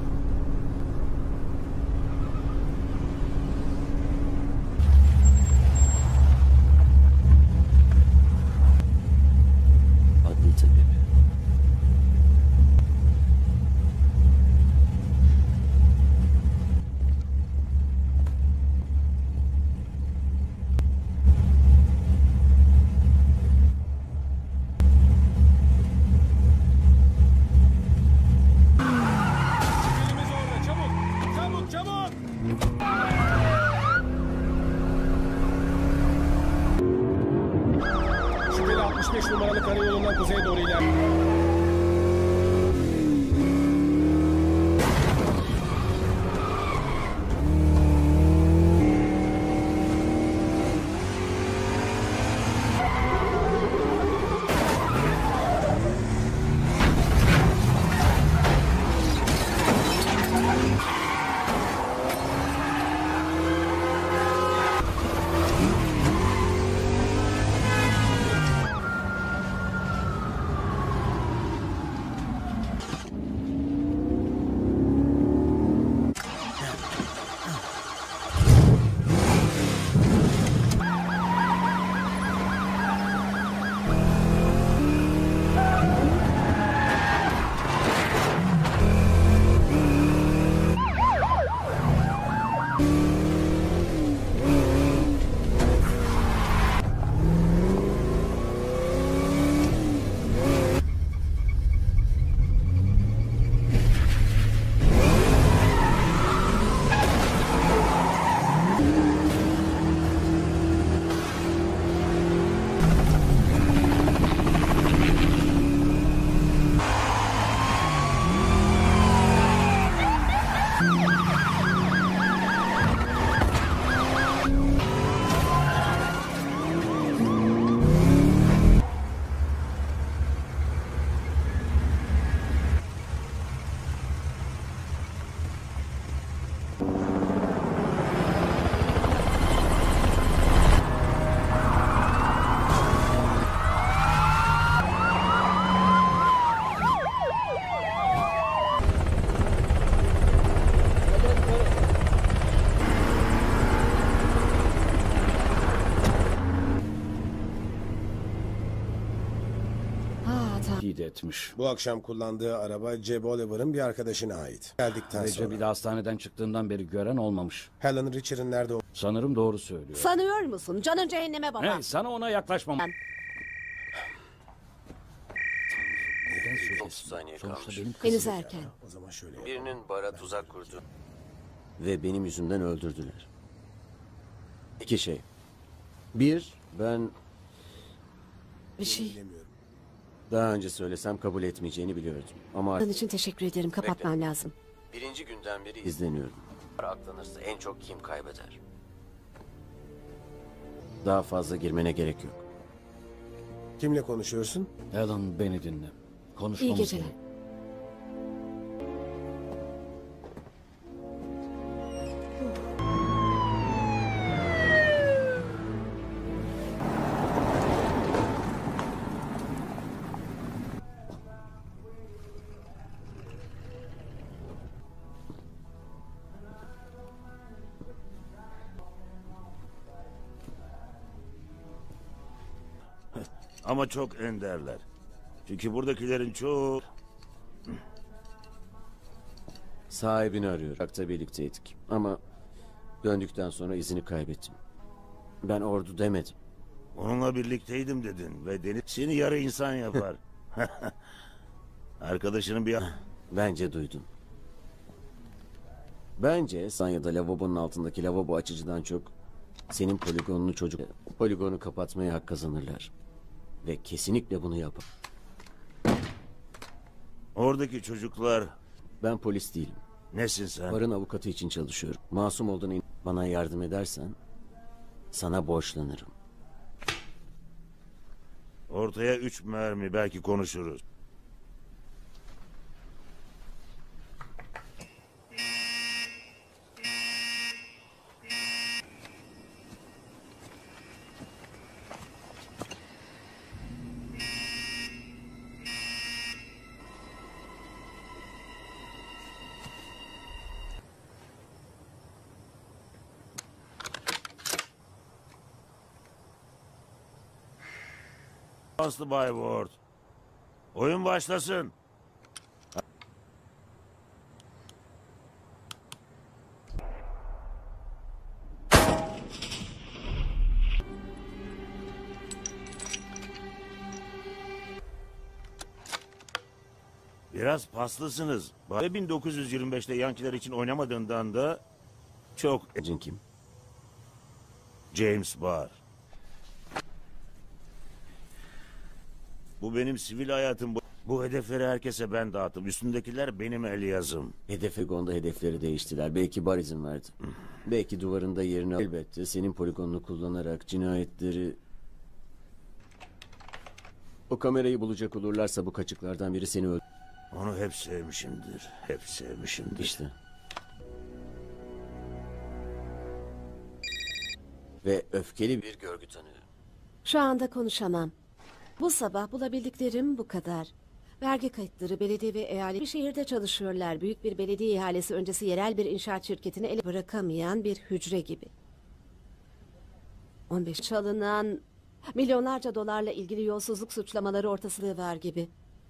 Adli tabip. Çabuk, çabuk! Şüpheli 65 numaralı karayolundan kuzeye doğru ilerliyor. ümit etmiş. Bu akşam kullandığı araba Jeb Oliver'ın bir arkadaşına ait. Geldikten Ve sonra. bir de hastaneden çıktığından beri gören olmamış. Helen Richard'ın nerede olduğunu... Sanırım doğru söylüyor. Sanıyor musun? Canın cehenneme baba. Hey, sana ona yaklaşmam. Neden 30 saniye Sonuçta kalmış. benim Henüz kızım. erken. O zaman şöyle. Birinin bara tuzak kurdu. Ve benim yüzümden öldürdüler. İki şey. Bir, ben Bir şey. daha önce söylesem kabul etmeyeceğini biliyordum. Ama Bunun için teşekkür ederim. Kapatmam lazım. birinci günden beri izleniyorum. Aklanırsa en çok kim kaybeder? Daha fazla girmene gerek yok. Kimle konuşuyorsun? Helen, beni dinle. İyi Konuşmamız geceler. gerek. Ama çok enderler. Çünkü buradakilerin çoğu... Sahibini arıyor. Uçakta birlikteydik. Ama döndükten sonra izini kaybettim. Ben ordu demedim. Onunla birlikteydim dedin ve deniz seni yarı insan yapar. Arkadaşının bir... Bence duydum. Bence Sanya'da lavabonun altındaki lavabo açıcıdan çok senin poligonunu çocuk... Poligonu kapatmaya hak kazanırlar. Ve kesinlikle bunu yapar. Oradaki çocuklar... Ben polis değilim. Nesin sen? Barın avukatı için çalışıyorum. Masum olduğunu bana yardım edersen sana borçlanırım. Ortaya 3 mermi, belki konuşuruz. Aslı Bay Ward. Oyun başlasın. Biraz paslısınız. Ve 1925'te Yankiler için oynamadığından da çok... Ecin kim? James Barr. Bu benim sivil hayatım. Bu hedefleri herkese ben dağıttım. Üstündekiler benim el yazım. Hedefe hedefleri değiştiler. Belki Bar izin verdi. Belki duvarında yerini elbette senin poligonunu kullanarak cinayetleri... O kamerayı bulacak olurlarsa bu kaçıklardan biri seni öldürür. Onu hep sevmişimdir. Hep sevmişimdir. İşte. Ve öfkeli bir görgü tanığı. Şu anda konuşamam. Bu sabah bulabildiklerim bu kadar. Vergi kayıtları, belediye ve eyalet bir şehirde çalışıyorlar. Büyük bir belediye ihalesi öncesi yerel bir inşaat şirketini ele bırakamayan bir hücre gibi. 15 çalınan milyonlarca dolarla ilgili yolsuzluk suçlamaları ortasılığı var gibi.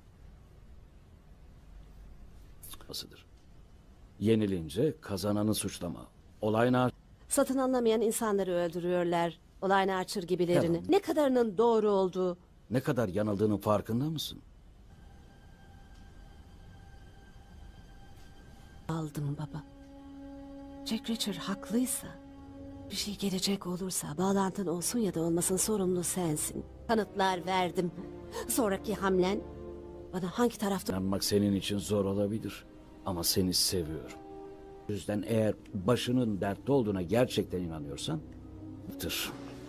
Yenilince kazananı suçlama. Olayın Satın anlamayan insanları öldürüyorlar. Olay Archer gibilerini. Helen. Ne kadarının doğru olduğu. ne kadar yanıldığının farkında mısın? Aldım baba. Jack Reacher haklıysa, bir şey gelecek olursa bağlantın olsun ya da olmasın sorumlu sensin. Kanıtlar verdim. Sonraki hamlen bana hangi tarafta... İnanmak senin için zor olabilir. Ama seni seviyorum. O yüzden eğer başının dertte olduğuna gerçekten inanıyorsan... ...tır.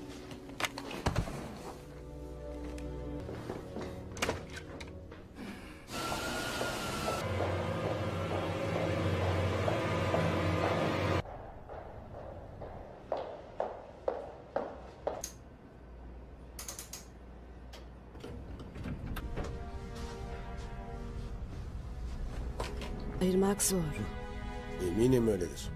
Ayırmak zor. Eminim öyledir.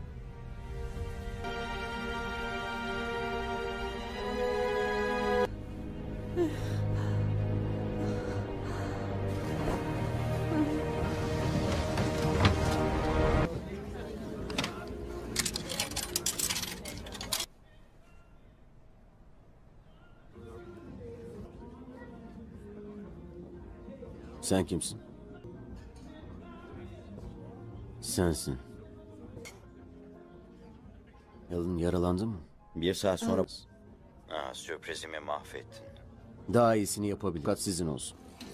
Sen kimsin? Sensin. Alan yaralandı mı? Bir saat sonra... sürprizimi mahvettin. Daha iyisini yapabilir. Fakat sizin olsun.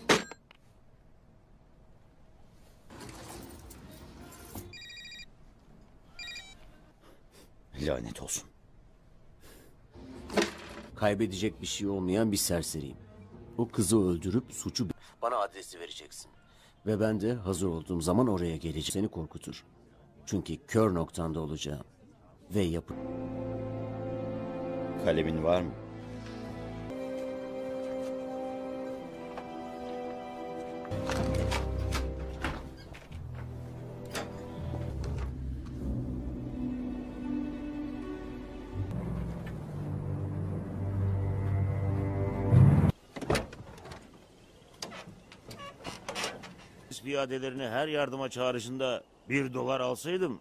Lanet olsun. Kaybedecek bir şey olmayan bir serseriyim. O kızı öldürüp suçu... Bana adresi vereceksin. Ve ben de hazır olduğum zaman oraya geleceğim. Seni korkutur. Çünkü kör noktanda olacağım. Ve yapı... Kalemin var mı? Piyadelerini her yardıma çağrışında $1 alsaydım...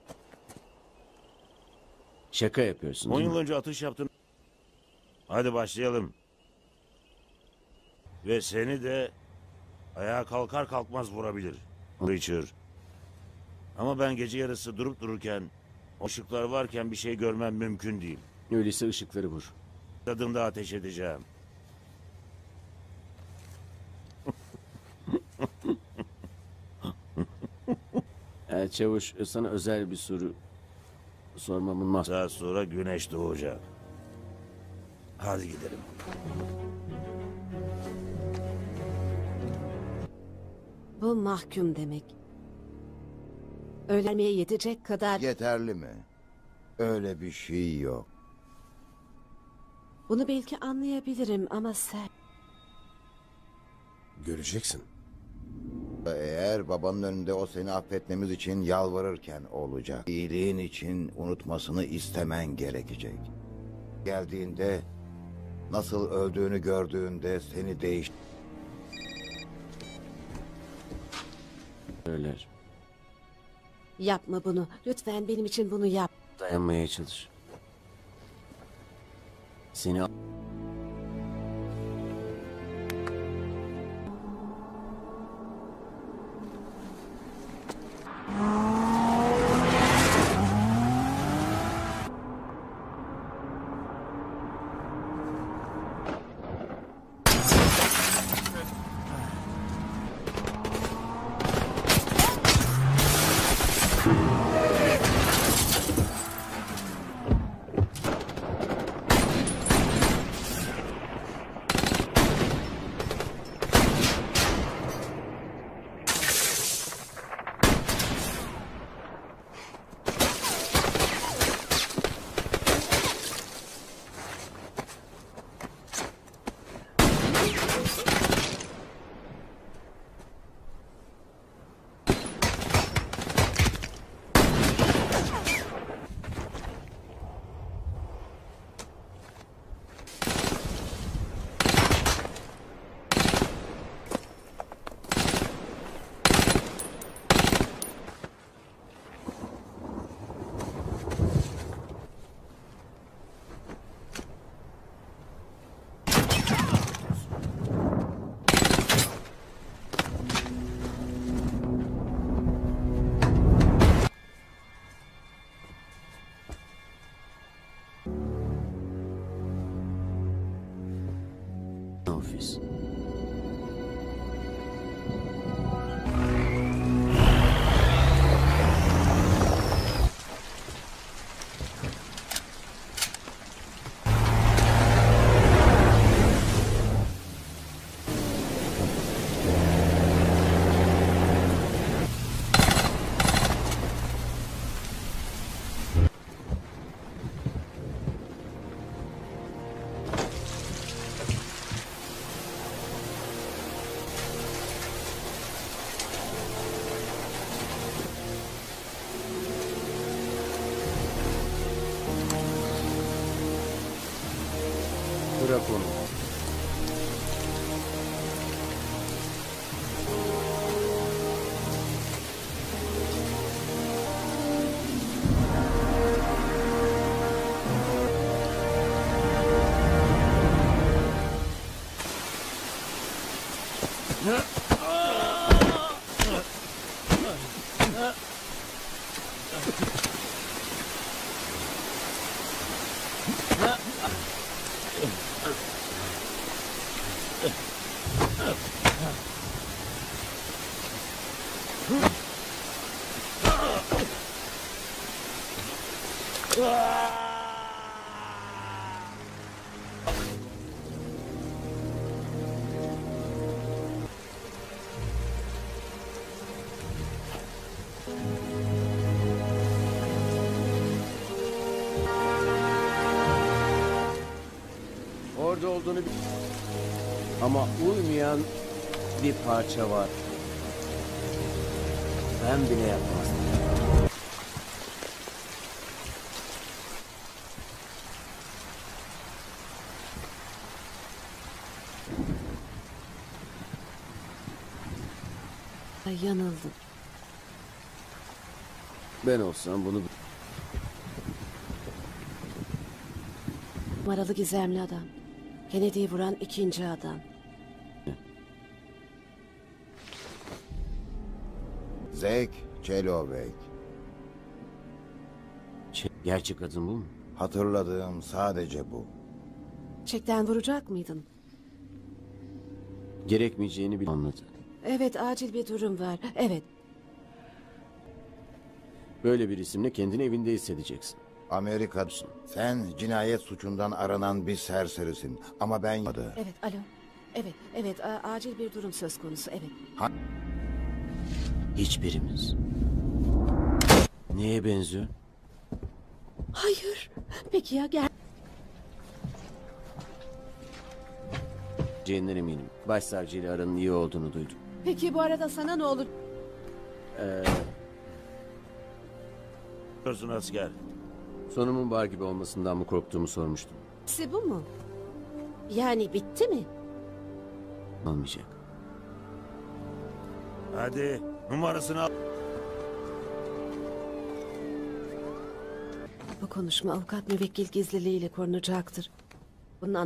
Şaka yapıyorsun 10 değil yıl mi? önce atış yaptın. Hadi başlayalım. Ve seni de ayağa kalkar kalkmaz vurabilir. Richard. Ama ben gece yarısı durup dururken, ışıklar varken bir şey görmem mümkün değil. Öyleyse ışıkları vur. Tadında ateş edeceğim. Çavuş, sana özel bir soru sormamın mahsuru. Saat sonra güneş doğacak. Hadi gidelim. Bu mahkum demek. Ölmeye yetecek kadar... Yeterli mi? Öyle bir şey yok. Bunu belki anlayabilirim ama sen... Göreceksin. Eğer babanın önünde o seni affetmemiz için yalvarırken olacak. İyiliğin için unutmasını istemen gerekecek. Geldiğinde, nasıl öldüğünü gördüğünde seni Söyler. Yapma bunu. Lütfen benim için bunu yap. Dayanmaya çalış. Seni... Ofis. Bırak onu. Orada olduğunu ama uymayan bir parça var. Ben bile yapmazdım. Yanıldım. Ben olsam bunu... Numaralı gizemli adam. Kennedy'yi vuran ikinci adam. Zek Çelovek. Gerçek adın bu mu? Hatırladığım sadece bu. Çekten vuracak mıydın? Gerekmeyeceğini bile anladı. Evet, acil bir durum var. Evet. Böyle bir isimle kendini evinde hissedeceksin. Amerika'dasın. Sen cinayet suçundan aranan bir serserisin. Ama ben... Evet, alo. Evet, acil bir durum söz konusu, evet. Hiçbirimiz. Neye benziyor? Hayır. Peki ya gel. Cehennem eminim. Başsavcıyla aranın iyi olduğunu duydum. Peki bu arada sana ne olur? Diyorsun asker. Sonumun bar gibi olmasından mı korktuğumu sormuştum. Hepsi bu mu? Yani bitti mi? Olmayacak. Hadi numarasını al. Bu konuşma avukat müvekkil gizliliğiyle korunacaktır. Bunun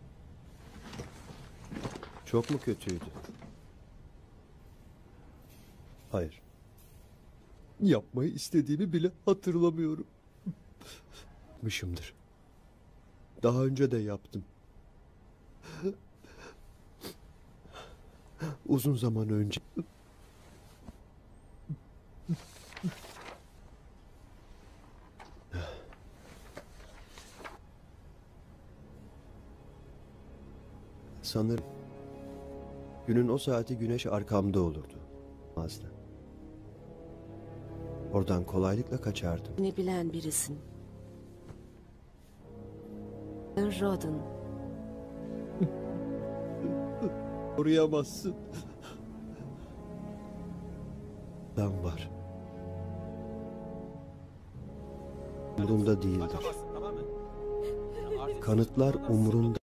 Çok mu kötüydü? Hayır. Yapmayı istediğimi bile hatırlamıyorum. Yapmışımdır. Daha önce de yaptım. Uzun zaman önce. Sanırım günün o saati güneş arkamda olurdu. Azdı. Oradan kolaylıkla kaçardım. ne bilen birisin. Rodin. Koruyamazsın. Ben var. Umurumda değildir. Kanıtlar umurumda.